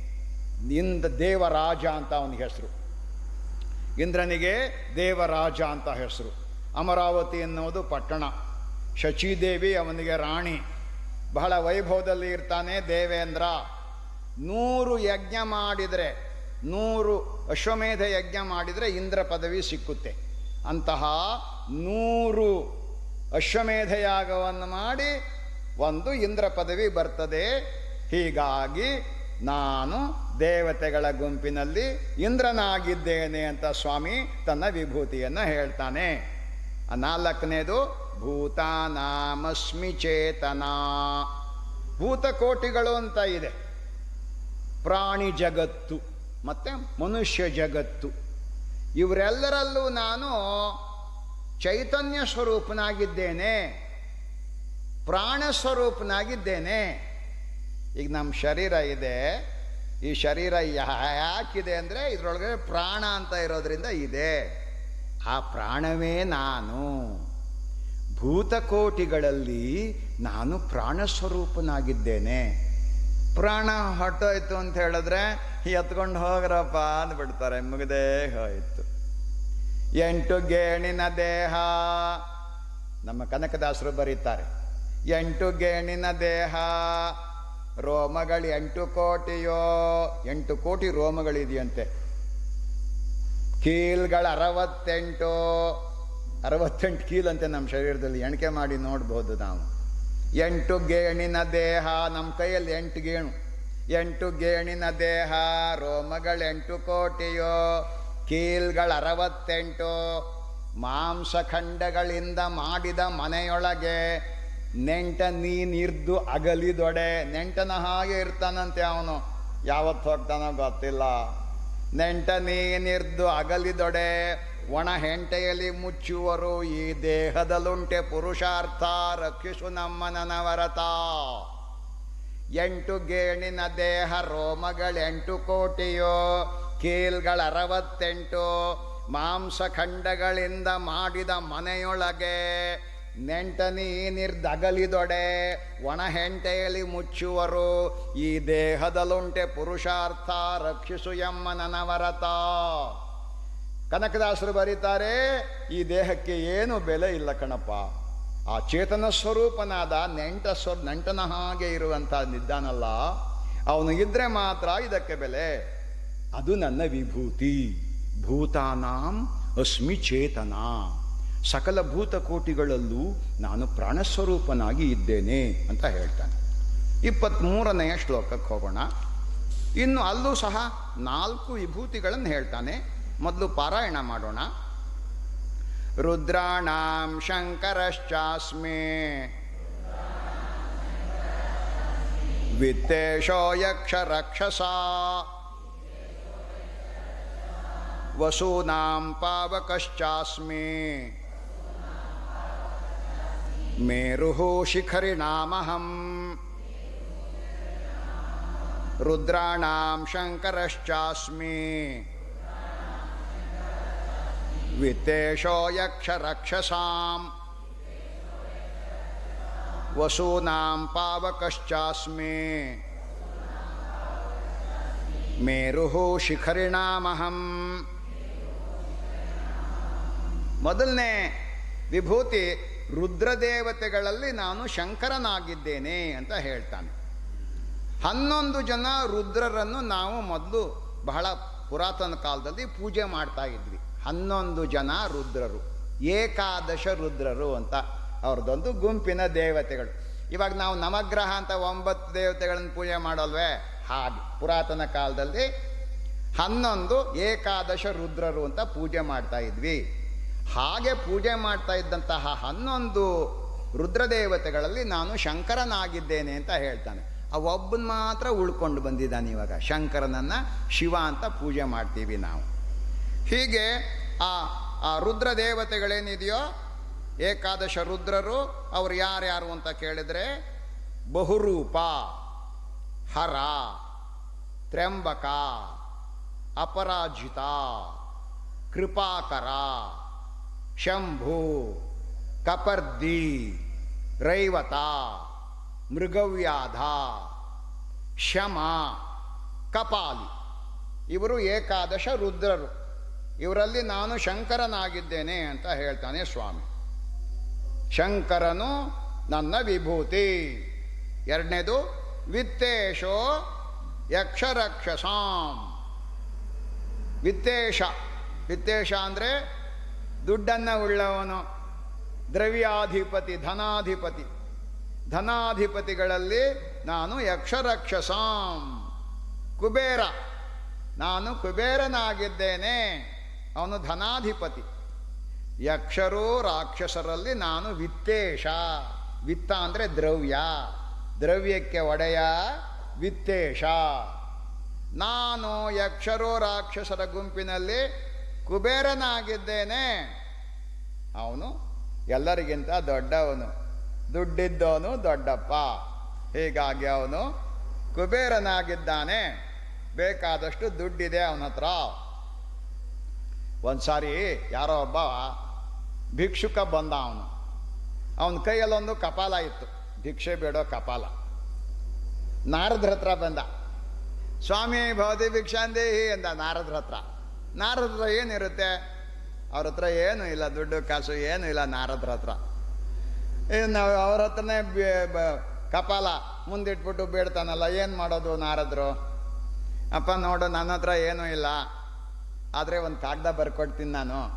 ದೇವರಾಜ ಅಂತ ಅವನಿಗೆ ಹೆಸರು. ಇಂದ್ರನಿಗೆ ದೇವರಾಜ ಅಂತ ಹೆಸರು. ಅಮರಾವತಿ ಎನ್ನುವುದು ಪಟ್ಟಣ. ಶಚೀದೇವಿ ಅವನಿಗೆ ರಾಣಿ. ಬಹಳ ವೈಭವದಲ್ಲಿ ಇರ್ತಾನೆ ದೇವೇಂದ್ರ. 100 ಯಜ್ಞ ಮಾಡಿದರೆ, 100 ಅಶ್ವಮೇಧ ಯಜ್ಞ ಮಾಡಿದರೆ ಇಂದ್ರ ಪದವಿ ಸಿಕ್ಕುತ್ತೆ. ಅಂತಹ 100 ಅಶ್ವಮೇಧ ಯಾಗವನ್ನು ಮಾಡಿ ಒಂದು ಇಂದ್ರ ಪದವಿ ಬರ್ತದೆ. ಹೀಗಾಗಿ ನಾನು ದೇವತೆಗಳ ಗುಂಪಿನಲ್ಲಿ ಇಂದ್ರನಾಗಿದ್ದೇನೆ ಅಂತ ಸ್ವಾಮಿ ತನ್ನ ವಿಭೂತಿಯನ್ನು ಹೇಳ್ತಾನೆ. 4ನೇದು ಭೂತಾನಾಮಸ್ಮಿ ಚೇತನಾ. ಭೂತಕೋಟಿಗಳು ಅಂತ ಇದೆ. ಪ್ರಾಣಿ ಜಗತ್ತು ಮತ್ತು ಮನುಷ್ಯ ಜಗತ್ತು, ಇವರೆಲ್ಲರಲ್ಲೂ ನಾನು ಚೈತನ್ಯ ಸ್ವರೂಪನಾಗಿದ್ದೇನೆ, ಪ್ರಾಣ ಸ್ವರೂಪನಾಗಿದ್ದೇನೆ. ಈಗ ನಮ್ಮ ಶರೀರ ಇದೆ. ಈ ಶರೀರ ಯಾಕಿದೆ ಅಂದರೆ ಇದರೊಳಗೆ ಪ್ರಾಣ ಅಂತ ಇರೋದ್ರಿಂದ ಇದೆ. ಆ ಪ್ರಾಣವೇ ನಾನು. ಭೂತಕೋಟಿಗಳಲ್ಲಿ ನಾನು ಪ್ರಾಣ ಸ್ವರೂಪನಾಗಿದ್ದೇನೆ. ಪ್ರಾಣ ಹೊಟ್ಟೋಯ್ತು ಅಂತ ಹೇಳಿದ್ರೆ ಎತ್ಕೊಂಡು ಹೋಗ್ರಪ್ಪ ಅಂದ್ಬಿಡ್ತಾರೆ, ಮುಗಿದೇ ಹೋಯಿತು. 8 ಗೇಣಿನ ದೇಹ. ನಮ್ಮ ಕನಕದಾಸರು ಬರೀತಾರೆ, 8 ಗೇಣಿನ ದೇಹ, ರೋಮಗಳು 8 ಕೋಟಿಯೋ. 8 ಕೋಟಿ ರೋಮಗಳಿದೆಯಂತೆ. ಕೀಲ್ಗಳು 68, 68 ಕೀಲಂತೆ ನಮ್ಮ ಶರೀರದಲ್ಲಿ. ಎಣಿಕೆ ಮಾಡಿ ನೋಡ್ಬೋದು ನಾವು. 8 ಗೇಣಿನ ದೇಹ, ನಮ್ಮ ಕೈಯಲ್ಲಿ 8 ಗೇಣು. 8 ಗೇಣಿನ ದೇಹ, ರೋಮಗಳು 8 ಕೋಟಿಯೋ, ಕೀಲ್ಗಳು 68, ಮಾಂಸಖಂಡಗಳಿಂದ ಮಾಡಿದ ಮನೆಯೊಳಗೆ ನೆಂಟ ನೀನಿರ್ದು ಅಗಲಿದೊಡೆ. ನೆಂಟನ ಹಾಗೆ ಇರ್ತಾನಂತೆ ಅವನು, ಯಾವತ್ತು ಹೋಗ್ತಾನೋ ಗೊತ್ತಿಲ್ಲ. ನೆಂಟ ನೀನಿರ್ದು ಅಗಲಿದೊಡೆ, ಒಣ ಹೆಂಟೆಯಲ್ಲಿ ಮುಚ್ಚುವರು. ಈ ದೇಹದಲ್ಲುಂಟೆ ಪುರುಷಾರ್ಥ, ರಕ್ಷಿಸು ನಮ್ಮ ನನವರತ. 8 ಗೇಣಿನ ದೇಹ, ರೋಮಗಳು 8 ಕೋಟಿಯೋ, ಕೀಲ್ಗಳು 68, ಮಾಂಸಖಂಡಗಳಿಂದ ಮಾಡಿದ ಮನೆಯೊಳಗೆ ನೆಂಟ ನೀನಿರ್ದಗಲಿದೊಡೆ, ಒಣ ಹೆಂಟೆಯಲ್ಲಿ ಮುಚ್ಚುವರು. ಈ ದೇಹದಲ್ಲುಂಟೆ ಪುರುಷಾರ್ಥ, ರಕ್ಷಿಸು ಎಮ್ಮ ನನವರತ. ಕನಕದಾಸರು ಬರೀತಾರೆ, ಈ ದೇಹಕ್ಕೆ ಏನು ಬೆಲೆ ಇಲ್ಲ ಕಣಪ್ಪ. ಆ ಚೇತನ ಸ್ವರೂಪನಾದ ನೆಂಟನ ಹಾಗೆ ಇರುವಂಥದ್ದಿದ್ದಾನಲ್ಲ, ಅವನು ಇದ್ರೆ ಮಾತ್ರ ಇದಕ್ಕೆ ಬೆಲೆ. ಅದು ನನ್ನ ವಿಭೂತಿ. ಭೂತಾನಾಂ ಅಸ್ಮಿ ಚೇತನ. ಸಕಲ ಭೂತಕೋಟಿಗಳಲ್ಲೂ ನಾನು ಪ್ರಾಣಸ್ವರೂಪನಾಗಿ ಇದ್ದೇನೆ ಅಂತ ಹೇಳ್ತಾನೆ. 23ನೆಯ ಶ್ಲೋಕಕ್ಕೆ ಹೋಗೋಣ. ಇನ್ನು ಅಲ್ಲೂ ಸಹ 4 ವಿಭೂತಿಗಳನ್ನು ಹೇಳ್ತಾನೆ. ಮೊದಲು ಪಾರಾಯಣ ಮಾಡೋಣ. ರುದ್ರಾಣಾಂ ಶಂಕರಶ್ಚಾಸ್ಮಿ ವಿತ್ತೇಶೋ ಯಕ್ಷ ರಕ್ಷಸ ವಸೂನಾಂ ಪಾವಕಶ್ಚಾಸ್ಮಿ ಮೇರುಃ ಶಿಖರಿಣಾಮಹಂ. ರುದ್ರಾಣಾಂ ಶಂಕರಶ್ಚಾಸ್ಮಿ ವಿತ್ತೇಶೋ ಯಕ್ಷ ರಕ್ಷಸಾಂ ವಸೂನಾಂ ಪಾವಕಶ್ಚಾಸ್ಮಿ ಮೇರುಃ ಶಿಖರಿಣಾಮಹಂ. ಮೊದಲನೇ ವಿಭೂತಿ, ರುದ್ರದೇವತೆಗಳಲ್ಲಿ ನಾನು ಶಂಕರನಾಗಿದ್ದೇನೆ ಅಂತ ಹೇಳ್ತಾನೆ. 11 ಜನ ರುದ್ರರನ್ನು ನಾವು ಮೊದಲು ಬಹಳ ಪುರಾತನ ಕಾಲದಲ್ಲಿ ಪೂಜೆ ಮಾಡ್ತಾ ಇದ್ವಿ. 11 ಜನ ರುದ್ರರು, ಏಕಾದಶ ರುದ್ರರು ಅಂತ ಅವ್ರದ್ದೊಂದು ಗುಂಪಿನ ದೇವತೆಗಳು. ಇವಾಗ ನಾವು ನವಗ್ರಹ ಅಂತ 9 ದೇವತೆಗಳನ್ನು ಪೂಜೆ ಮಾಡೋಲ್ವೇ, ಹಾಗೆ ಪುರಾತನ ಕಾಲದಲ್ಲಿ 11 ಏಕಾದಶ ರುದ್ರರು ಅಂತ ಪೂಜೆ ಮಾಡ್ತಾ ಇದ್ವಿ. ಹಾಗೆ ಪೂಜೆ ಮಾಡ್ತಾ ಇದ್ದಂತಹ 11 ರುದ್ರದೇವತೆಗಳಲ್ಲಿ ನಾನು ಶಂಕರನಾಗಿದ್ದೇನೆ ಅಂತ ಹೇಳ್ತಾನೆ. ಒಬ್ಬನ ಮಾತ್ರ ಉಳ್ಕೊಂಡು ಬಂದಿದ್ದಾನೆ. ಇವಾಗ ಶಂಕರನನ್ನು ಶಿವ ಅಂತ ಪೂಜೆ ಮಾಡ್ತೀವಿ ನಾವು. ಹೀಗೆ ಆ ರುದ್ರದೇವತೆಗಳೇನಿದೆಯೋ, ಏಕಾದಶ ರುದ್ರರು, ಅವರು ಯಾರ್ಯಾರು ಅಂತ ಕೇಳಿದರೆ, ಬಹುರೂಪ, ಹರ, ತ್ರ್ಯಂಬಕ, ಅಪರಾಜಿತ, ಕೃಪಾಕರ, ಶಂಭು, ಕಪರ್ದಿ, ರೈವತ, ಮೃಗವ್ಯಾಧ, ಶಮ, ಕಪಾಲಿ. ಇವರು ಏಕಾದಶ ರುದ್ರರು. ಇವರಲ್ಲಿ ನಾನು ಶಂಕರನಾಗಿದ್ದೇನೆ ಅಂತ ಹೇಳ್ತಾನೆ ಸ್ವಾಮಿ. ಶಂಕರನು ನನ್ನ ವಿಭೂತಿ. ಎರಡನೇದು, ವಿತ್ತೇಶೋ ಯಕ್ಷರಕ್ಷಸಾಂ. ವಿತ್ತೇಶ, ವಿತ್ತೇಶ ಅಂದರೆ ದುಡ್ಡನ್ನು ಉಳ್ಳವನು, ದ್ರವ್ಯಾಧಿಪತಿ, ಧನಾಧಿಪತಿ. ಧನಾಧಿಪತಿಗಳಲ್ಲಿ ನಾನು ಯಕ್ಷರಕ್ಷಸಾಂ. ಕುಬೇರ, ನಾನು ಕುಬೇರನಾಗಿದ್ದೇನೆ, ಅವನು ಧನಾಧಿಪತಿ. ಯಕ್ಷರು ರಾಕ್ಷಸರಲ್ಲಿ ನಾನು ವಿತ್ತೇಶ. ವಿತ್ತ ಅಂದರೆ ದ್ರವ್ಯ, ದ್ರವ್ಯಕ್ಕೆ ಒಡೆಯ ವಿತ್ತೇಶ. ನಾನು ಯಕ್ಷರು ರಾಕ್ಷಸರ ಗುಂಪಿನಲ್ಲಿ ಕುಬೇರನಾಗಿದ್ದೇನೆ. ಅವನು ಎಲ್ಲರಿಗಿಂತ ದೊಡ್ಡವನು, ದುಡ್ಡಿದ್ದವನು ದೊಡ್ಡಪ್ಪ. ಹೀಗಾಗಿ ಅವನು ಕುಬೇರನಾಗಿದ್ದಾನೆ, ಬೇಕಾದಷ್ಟು ದುಡ್ಡಿದೆ ಅವನ ಹತ್ರ. ಒಂದು ಸಾರಿ ಯಾರೋ ಒಬ್ಬ ಭಿಕ್ಷುಕ ಬಂದ. ಅವನ ಕೈಯಲ್ಲೊಂದು ಕಪಾಲ ಇತ್ತು, ಭಿಕ್ಷೆ ಬೇಡೋ ಕಪಾಲ. ನಾರದ್ರ ಹತ್ರ ಬಂದ. ಸ್ವಾಮಿ ಭವತಿ ಭಿಕ್ಷಾಂದೇಹಿ ಅಂದ ನಾರದ್ರ ಹತ್ರ. ನಾರದ್ರ ಏನಿರುತ್ತೆ? ಅವ್ರ ಹತ್ರ ಏನೂ ಇಲ್ಲ, ದುಡ್ಡು ಕಾಸು ಏನೂ ಇಲ್ಲ ನಾರದ್ರ ಹತ್ರ. ನಾವು ಅವ್ರ ಹತ್ರನೇ ಕಪಾಲ ಮುಂದಿಟ್ಬಿಟ್ಟು ಬೇಡ್ತಾನಲ್ಲ, ಏನು ಮಾಡೋದು ನಾರದ್ರು? ಅಪ್ಪ ನೋಡು, ನನ್ನ ಹತ್ರ ಏನೂ ಇಲ್ಲ, ಆದರೆ ಒಂದು ಕಾಗದ ಬರ್ಕೊಡ್ತೀನಿ ನಾನು,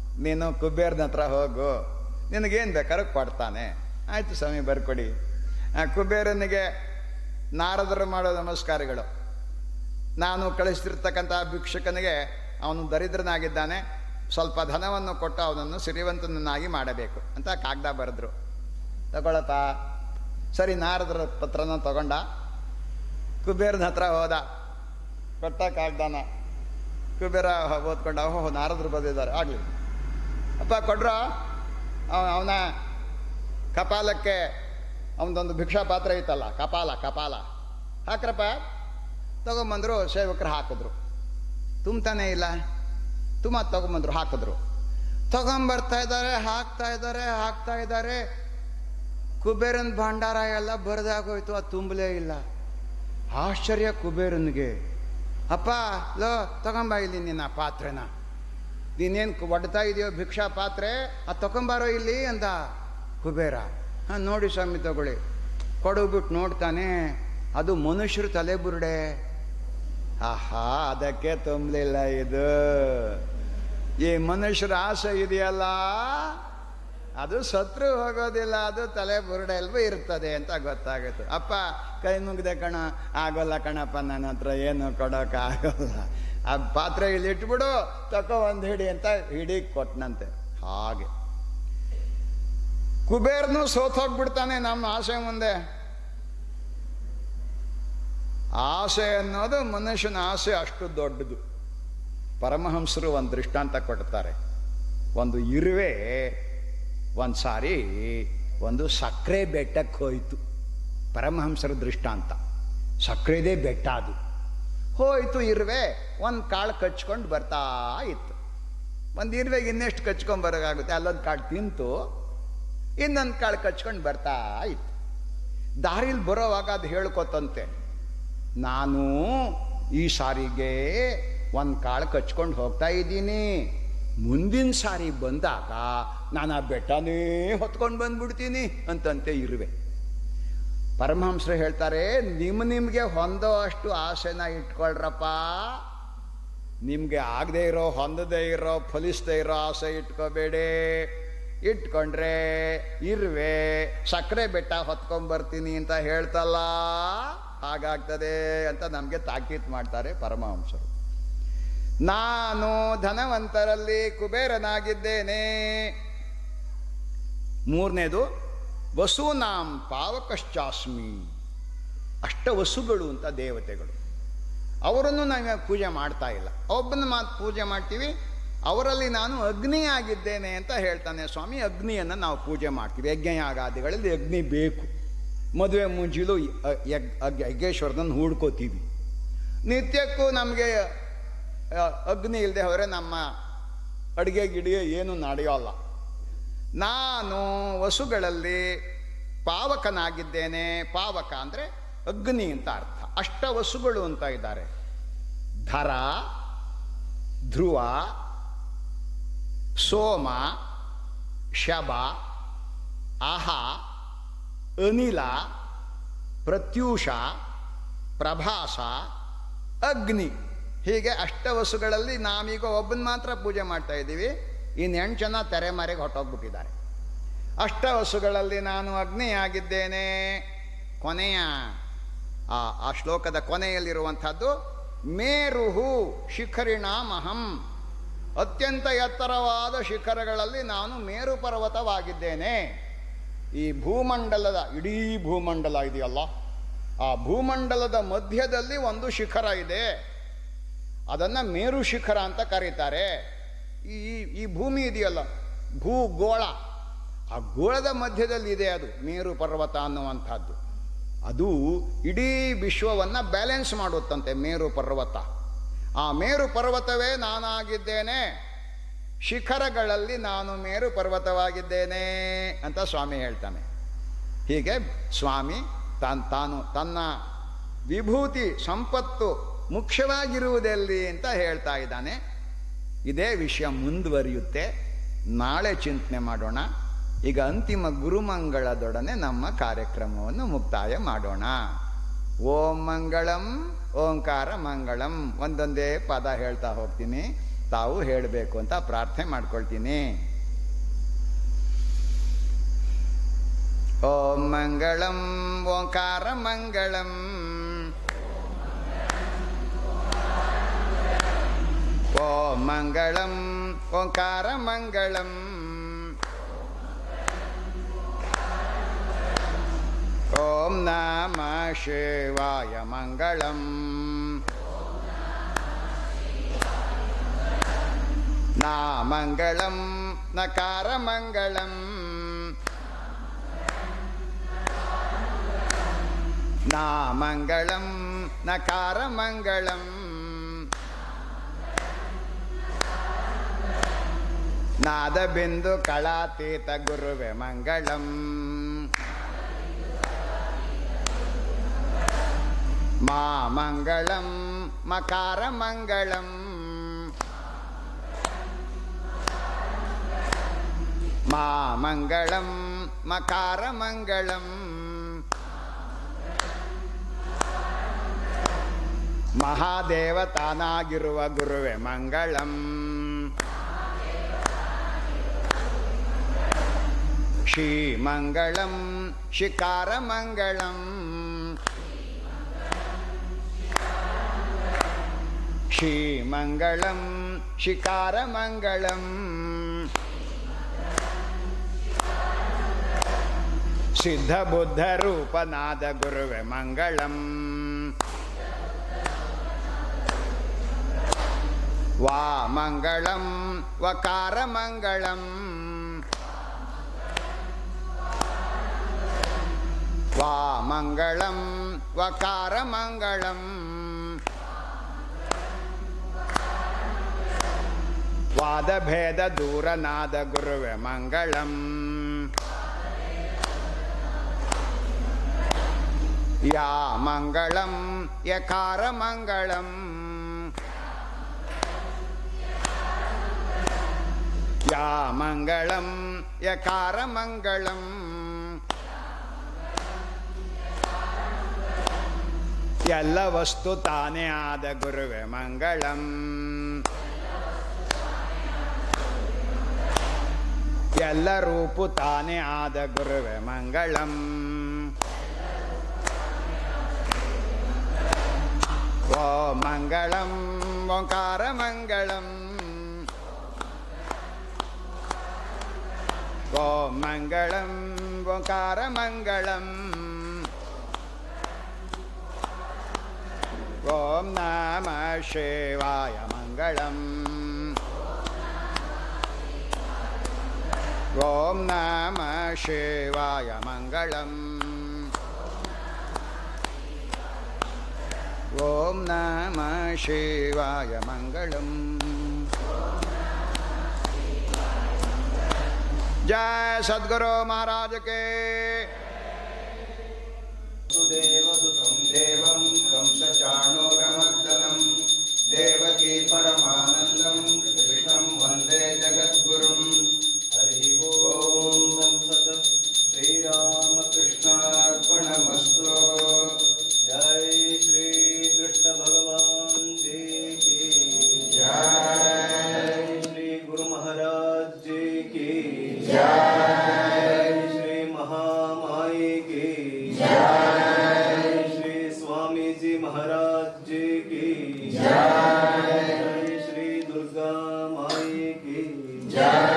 ನೀನು ಕುಬೇರನ ಹತ್ರ ಹೋಗು, ನಿನಗೇನು ಬೇಕಾದ್ರೂ ಕೊಡ್ತಾನೆ. ಆಯಿತು ಸ್ವಾಮಿ ಬರ್ಕೊಡಿ. ಕುಬೇರನಿಗೆ ನಾರದರು ಮಾಡೋ ನಮಸ್ಕಾರಗಳು. ನಾನು ಕಳಿಸ್ತಿರ್ತಕ್ಕಂಥ ಭಿಕ್ಷುಕನಿಗೆ ಅವನು ದರಿದ್ರನಾಗಿದ್ದಾನೆ, ಸ್ವಲ್ಪ ಧನವನ್ನು ಕೊಟ್ಟು ಅವನನ್ನು ಸಿರಿವಂತನನ್ನಾಗಿ ಮಾಡಬೇಕು ಅಂತ ಕಾಗದ ಬರೆದ್ರು. ತಗೊಳಪ್ಪ. ಸರಿ, ನಾರದರ ಪತ್ರನ ತಗೊಂಡ ಕುಬೇರನ ಹತ್ರ ಹೋದ. ಕೊಟ್ಟ ಕಾಗ್ದಾನ. ಕುಬೇರ ಓದ್ಕೊಂಡ. ಓಹೋ, ನಾರದರು ಬರೆದಿದ್ದಾರೆ, ಆಗಲಿ ಅಪ್ಪ ಕೊಡ್ರ. ಅವನ ಕಪಾಲಕ್ಕೆ ಅವನದೊಂದು ಭಿಕ್ಷಾ ಪಾತ್ರ ಐತಲ್ಲ, ಕಪಾಲ ಹಾಕ್ರಪ್ಪ. ತಗೊಂಬಂದರು. ಸೇವಕರು ಹಾಕಿದ್ರು. ತುಂಬತಾನೇ ಇಲ್ಲ. ತಗೊಂಬಂದ್ರು, ಹಾಕಿದ್ರು. ತಗೊಂಬರ್ತಾ ಇದ್ದಾರೆ, ಹಾಕ್ತಾ ಇದ್ದಾರೆ. ಕುಬೇರನ ಭಂಡಾರ ಎಲ್ಲ ಬರೆದಾಗೋಯ್ತು, ಅದು ತುಂಬಲೇ ಇಲ್ಲ. ಆಶ್ಚರ್ಯ ಕುಬೇರನಿಗೆ. ಅಪ್ಪ ಲೋ ತಗೊಂಬ ಇಲ್ಲಿ ನಿನ್ನ ಪಾತ್ರೆನ, ನೀನೇನು ಒಡ್ತಾ ಇದೆಯೋ ಭಿಕ್ಷಾ ಪಾತ್ರೆ, ಅದು ತಗೊಂಬಾರೋ ಇಲ್ಲಿ ಅಂದ ಕುಬೇರ. ಹಾಂ ನೋಡಿ ಸ್ವಾಮಿ ತಗೊಳ್ಳಿ. ಕೊಡೋಗ್ಬಿಟ್ಟು ನೋಡ್ತಾನೆ, ಅದು ಮನುಷ್ಯರು ತಲೆ ಬುರುಡೆ. ಆಹಾ, ಅದಕ್ಕೆ ತುಂಬಲಿಲ್ಲ ಇದು. ಈ ಮನುಷ್ಯರ ಆಸೆ ಇದೆಯಲ್ಲ, ಅದು ಸತ್ರು ಹೋಗೋದಿಲ್ಲ, ಅದು ತಲೆ ಬುರುಡೆಲ್ವೂ ಇರ್ತದೆ ಅಂತ ಗೊತ್ತಾಗುತ್ತೆ. ಅಪ್ಪ ಕೈ ಮುಗಿದೆ ಕಣ, ಆಗೋಲ್ಲ ಕಣಪ್ಪ, ನನ್ನ ಹತ್ರ ಏನು ಕೊಡೋಕ್ಕಾಗೋಲ್ಲ. ಆ ಪಾತ್ರೆ ಇಲ್ಲಿ ಇಟ್ಬಿಡು, ತಕೋ ಒಂದು ಹಿಡಿ ಅಂತ ಹಿಡಿ ಕೊಟ್ಟನಂತೆ. ಹಾಗೆ ಕುಬೇರನು ಸೋತೋಗ್ಬಿಡ್ತಾನೆ ನಮ್ಮ ಆಸೆ ಮುಂದೆ. ಆಸೆ ಅನ್ನೋದು ಮನುಷ್ಯನ ಆಸೆ ಅಷ್ಟು ದೊಡ್ಡದು. ಪರಮಹಂಸರು ಒಂದು ದೃಷ್ಟಾಂತ ಕೊಡ್ತಾರೆ. ಒಂದು ಇರುವೆ ಒಂದು ಸಾರಿ ಒಂದು ಸಕ್ಕರೆ ಬೆಟ್ಟಕ್ಕೆ ಹೋಯಿತು. ಪರಮಹಂಸರ ದೃಷ್ಟಾಂತ. ಸಕ್ಕರೆದೇ ಬೆಟ್ಟ ಅದು. ಹೋಯಿತು ಇರುವೆ, ಒಂದು ಕಾಳು ಕಚ್ಕೊಂಡು ಬರ್ತಾ ಇತ್ತು. ಒಂದು ಇರುವೆಗೆ ಇನ್ನೆಷ್ಟು ಕಚ್ಕೊಂಡ್ಬರೋಕ್ಕಾಗುತ್ತೆ, ಅಲ್ಲೊಂದು ಕಾಳು ತಿಂತು, ಇನ್ನೊಂದು ಕಾಳು ಕಚ್ಕೊಂಡು ಬರ್ತಾ ಇತ್ತು. ದಾರಿಲಿ ಬರೋವಾಗ ಅದು ಹೇಳ್ಕೊತಂತೆ, ನಾನು ಈ ಸಾರಿಗೆ ಒಂದು ಕಾಳು ಕಚ್ಕೊಂಡು ಹೋಗ್ತಾ ಇದ್ದೀನಿ, ಮುಂದಿನ ಸಾರಿ ಬಂದಾಗ ನಾನು ಆ ಬೆಟ್ಟನೇ ಹೊತ್ಕೊಂಡು ಬಂದ್ಬಿಡ್ತೀನಿ ಅಂತಂತೆ ಇರುವೆ. ಪರಮಹಂಸರು ಹೇಳ್ತಾರೆ, ನಿಮಗೆ ಹೊಂದೋ ಅಷ್ಟು ಆಸೆನ ಇಟ್ಕೊಳ್ರಪ್ಪ. ನಿಮಗೆ ಆಗದೆ ಇರೋ, ಹೊಂದದೇ ಇರೋ, ಫಲಿಸದೇ ಇರೋ ಆಸೆ ಇಟ್ಕೋಬೇಡಿ. ಇಟ್ಕೊಂಡ್ರೆ ಇರುವೆ ಸಕ್ಕರೆ ಬೆಟ್ಟ ಹೊತ್ಕೊಂಡ್ಬರ್ತೀನಿ ಅಂತ ಹೇಳ್ತಲ್ಲ, ಹಾಗಾಗ್ತದೆ ಅಂತ ನಮಗೆ ತಾಕೀತು ಮಾಡ್ತಾರೆ ಪರಮಹಂಸರು. ನಾನು ಧನವಂತರಲ್ಲಿ ಕುಬೇರನಾಗಿದ್ದೇನೆ. ಮೂರನೇದು ವಸೂನಾಂ ಪಾವಕಶ್ಚಾಸ್ಮಿ. ಅಷ್ಟವಸುಗಳು ಅಂತ ದೇವತೆಗಳು, ಅವರನ್ನು ನಾವು ಪೂಜೆ ಮಾಡ್ತಾ ಇಲ್ಲ. ಒಬ್ಬನ ಮಾತು ಪೂಜೆ ಮಾಡ್ತೀವಿ, ಅವರಲ್ಲಿ ನಾನು ಅಗ್ನಿಯಾಗಿದ್ದೇನೆ ಅಂತ ಹೇಳ್ತಾನೆ ಸ್ವಾಮಿ. ಅಗ್ನಿಯನ್ನು ನಾವು ಪೂಜೆ ಮಾಡ್ತೀವಿ. ಯಜ್ಞಯಾಗಾದಿಗಳಲ್ಲಿ ಅಗ್ನಿ ಬೇಕು. ಮದುವೆ ಮುಂಚಿಲು ಯಜ್ಞೇಶ್ವರನನ್ನು ಹೂಡ್ಕೋತೀವಿ. ನಿತ್ಯಕ್ಕೂ ನಮಗೆ ಅಗ್ನಿ ಇಲ್ಲದೆ ಹೋದರೆ ನಮ್ಮ ಅಡುಗೆ ಗಿಡಿಗೆ ಏನು ನಡೆಯೋಲ್ಲ. ನಾನು ವಸುಗಳಲ್ಲಿ ಪಾವಕನಾಗಿದ್ದೇನೆ. ಪಾವಕ ಅಂದರೆ ಅಗ್ನಿ ಅಂತ ಅರ್ಥ. ಅಷ್ಟವಸುಗಳು ಅಂತ ಇದ್ದಾರೆ. ಧರ, ಧ್ರುವ, ಸೋಮ, ಶಬ, ಅಹ, ಅನಿಲ, ಪ್ರತ್ಯೂಷ, ಪ್ರಭಾಸ, ಅಗ್ನಿ. ಹೀಗೆ ಅಷ್ಟವಸುಗಳಲ್ಲಿ ನಾವೀಗ ಒಬ್ಬನ ಮಾತ್ರ ಪೂಜೆ ಮಾಡ್ತಾ ಇದ್ದೀವಿ. ಇನ್ನು 8 ಜನ ತೆರೆಮರೆಗೆ ಹೊಟ್ಟೋಗ್ಬಿಟ್ಟಿದ್ದಾರೆ. ಅಷ್ಟವಸುಗಳಲ್ಲಿ ನಾನು ಅಗ್ನಿಯಾಗಿದ್ದೇನೆ. ಕೊನೆಯ ಆ ಶ್ಲೋಕದ ಕೊನೆಯಲ್ಲಿರುವಂಥದ್ದು ಮೇರುಹು ಶಿಖರಿಣಾಮಹಂ. ಅತ್ಯಂತ ಎತ್ತರವಾದ ಶಿಖರಗಳಲ್ಲಿ ನಾನು ಮೇರು ಪರ್ವತವಾಗಿದ್ದೇನೆ. ಈ ಭೂಮಂಡಲದ ಇಡೀ ಭೂಮಂಡಲ ಇದೆಯಲ್ಲ, ಆ ಭೂಮಂಡಲದ ಮಧ್ಯದಲ್ಲಿ ಒಂದು ಶಿಖರ ಇದೆ. ಅದನ್ನು ಮೇರು ಶಿಖರ ಅಂತ ಕರೀತಾರೆ. ಈ ಭೂಮಿ ಇದೆಯಲ್ಲ, ಭೂಗೋಳ, ಆ ಗೋಳದ ಮಧ್ಯದಲ್ಲಿ ಇದೆ ಅದು ಮೇರು ಪರ್ವತ ಅನ್ನುವಂಥದ್ದು. ಅದು ಇಡೀ ವಿಶ್ವವನ್ನು ಬ್ಯಾಲೆನ್ಸ್ ಮಾಡುತ್ತಂತೆ ಮೇರು ಪರ್ವತ. ಆ ಮೇರು ಪರ್ವತವೇ ನಾನಾಗಿದ್ದೇನೆ. ಶಿಖರಗಳಲ್ಲಿ ನಾನು ಮೇರು ಪರ್ವತವಾಗಿದ್ದೇನೆ ಅಂತ ಸ್ವಾಮಿ ಹೇಳ್ತಾನೆ. ಹೀಗೆ ಸ್ವಾಮಿ ತಾನು ತನ್ನ ವಿಭೂತಿ ಸಂಪತ್ತು ಮುಖ್ಯವಾಗಿರುವುದೆಲ್ಲಿ ಅಂತ ಹೇಳ್ತಾ ಇದ್ದಾನೆ. ಇದೇ ವಿಷಯ ಮುಂದುವರಿಯುತ್ತೆ. ನಾಳೆ ಚಿಂತನೆ ಮಾಡೋಣ. ಈಗ ಅಂತಿಮ ಗುರುಮಂಗಳದೊಡನೆ ನಮ್ಮ ಕಾರ್ಯಕ್ರಮವನ್ನು ಮುಕ್ತಾಯ ಮಾಡೋಣ. ಓಂ ಮಂಗಳಂ, ಓಂಕಾರ ಮಂಗಳಂ. ಒಂದೊಂದೇ ಪದ ಹೇಳ್ತಾ ಹೋಗ್ತೀನಿ. ತಾವು ಹೇಳಬೇಕು ಅಂತ ಪ್ರಾರ್ಥನೆ ಮಾಡ್ಕೊಳ್ತೀನಿ. ಓಂ ಮಂಗಳಂ ಓಂಕಾರ ಮಂಗಳಂ ಓಂ ಮಂಗಳಂ ಓಂಕಾರ ಮಂಗಳಂ ಓಂ ನಮಃ ಶಿವಾಯ ಮಂಗಳಂ ನಾ ಮಂಗಳಂ ನಕಾರ ಮಂಗಳಂ ನಾ ಮಂಗಳಂ ನಕಾರ ಮಂಗಳಂ ನಾದ ಬಿಂದು ಕಳಾತೀತ ಗುರುವೆ ಮಂಗಳಂ ಮಾ ಮಂಗಳಂ ಮಕಾರ ಮಂಗಳಂ ಮಾ ಮಂಗಳಂ ಮಕಾರ ಮಂಗಳಂ ಮಹಾದೇವತಾನಾಗಿರುವ ಗುರುವೆ ಮಂಗಳಂ ಶ್ರೀ ಮಂಗಳಂ ಶಿಕಾರ ಮಂಗಳಂ ಶ್ರೀ ಮಂಗಳಂ ಶಿಕಾರ ಮಂಗಳಂ ಸಿದ್ಧ ಬುದ್ಧ ರೂಪನಾದ ಗುರುವೆ ಮಂಗಳಂ ವಾ ಮಂಗಳಂ ವಕಾರ ಮಂಗಳಂ ವಾ ಮಂಗಳಂ ವಕಾರ ಮಂಗಳಂ ವಾದ ಭೇದ ದೂರನಾದ ಗುರುವೆ ಮಂಗಳಂ ಯಾ ಮಂಗಳಂ ಯಕಾರ ಮಂಗಳಂ ಯಾ ಮಂಗಳಂ ಯಕಾರ ಮಂಗಳಂ ಎಲ್ಲ ವಸ್ತು ತಾನೇ ಆದ ಗುರುವೆ ಮಂಗಳಂ ಎಲ್ಲ ರೂಪು ತಾನೇ ಆದ ಗುರುವೆ ಮಂಗಳಂ ಓ ಮಂಗಳಂ ಓಂಕಾರ ಮಂಗಳಂ ಓ ಮಂಗಳಂ ಓಂಕಾರ ಮಂಗಳಂ ಓಂ ನಮಃ ಶಿವಾಯ ಮಂಗಳಂ ಓಂ ನಮಃ ಶಿವಾಯ ಮಂಗಳಂ ಓಂ ನಮಃ ಶಿವಾಯ ಮಂಗಳಂ जय सद्गुरु महाराज के सुदेवसुतं देवं कंसचाणूरमर्दनं देवकी परमानन्दं कृष्णं वन्दे जगद्गुरुं हरि ओं तत्सत् श्रीरामकृष्णार्पणमस्तु जय श्री कृष्ण भगवान जी की जय श्री गुरु महाराज जी की जय श्री महामाई की जय श्री स्वामी जी महाराज जी की जय श्री दुर्गा माई की जय।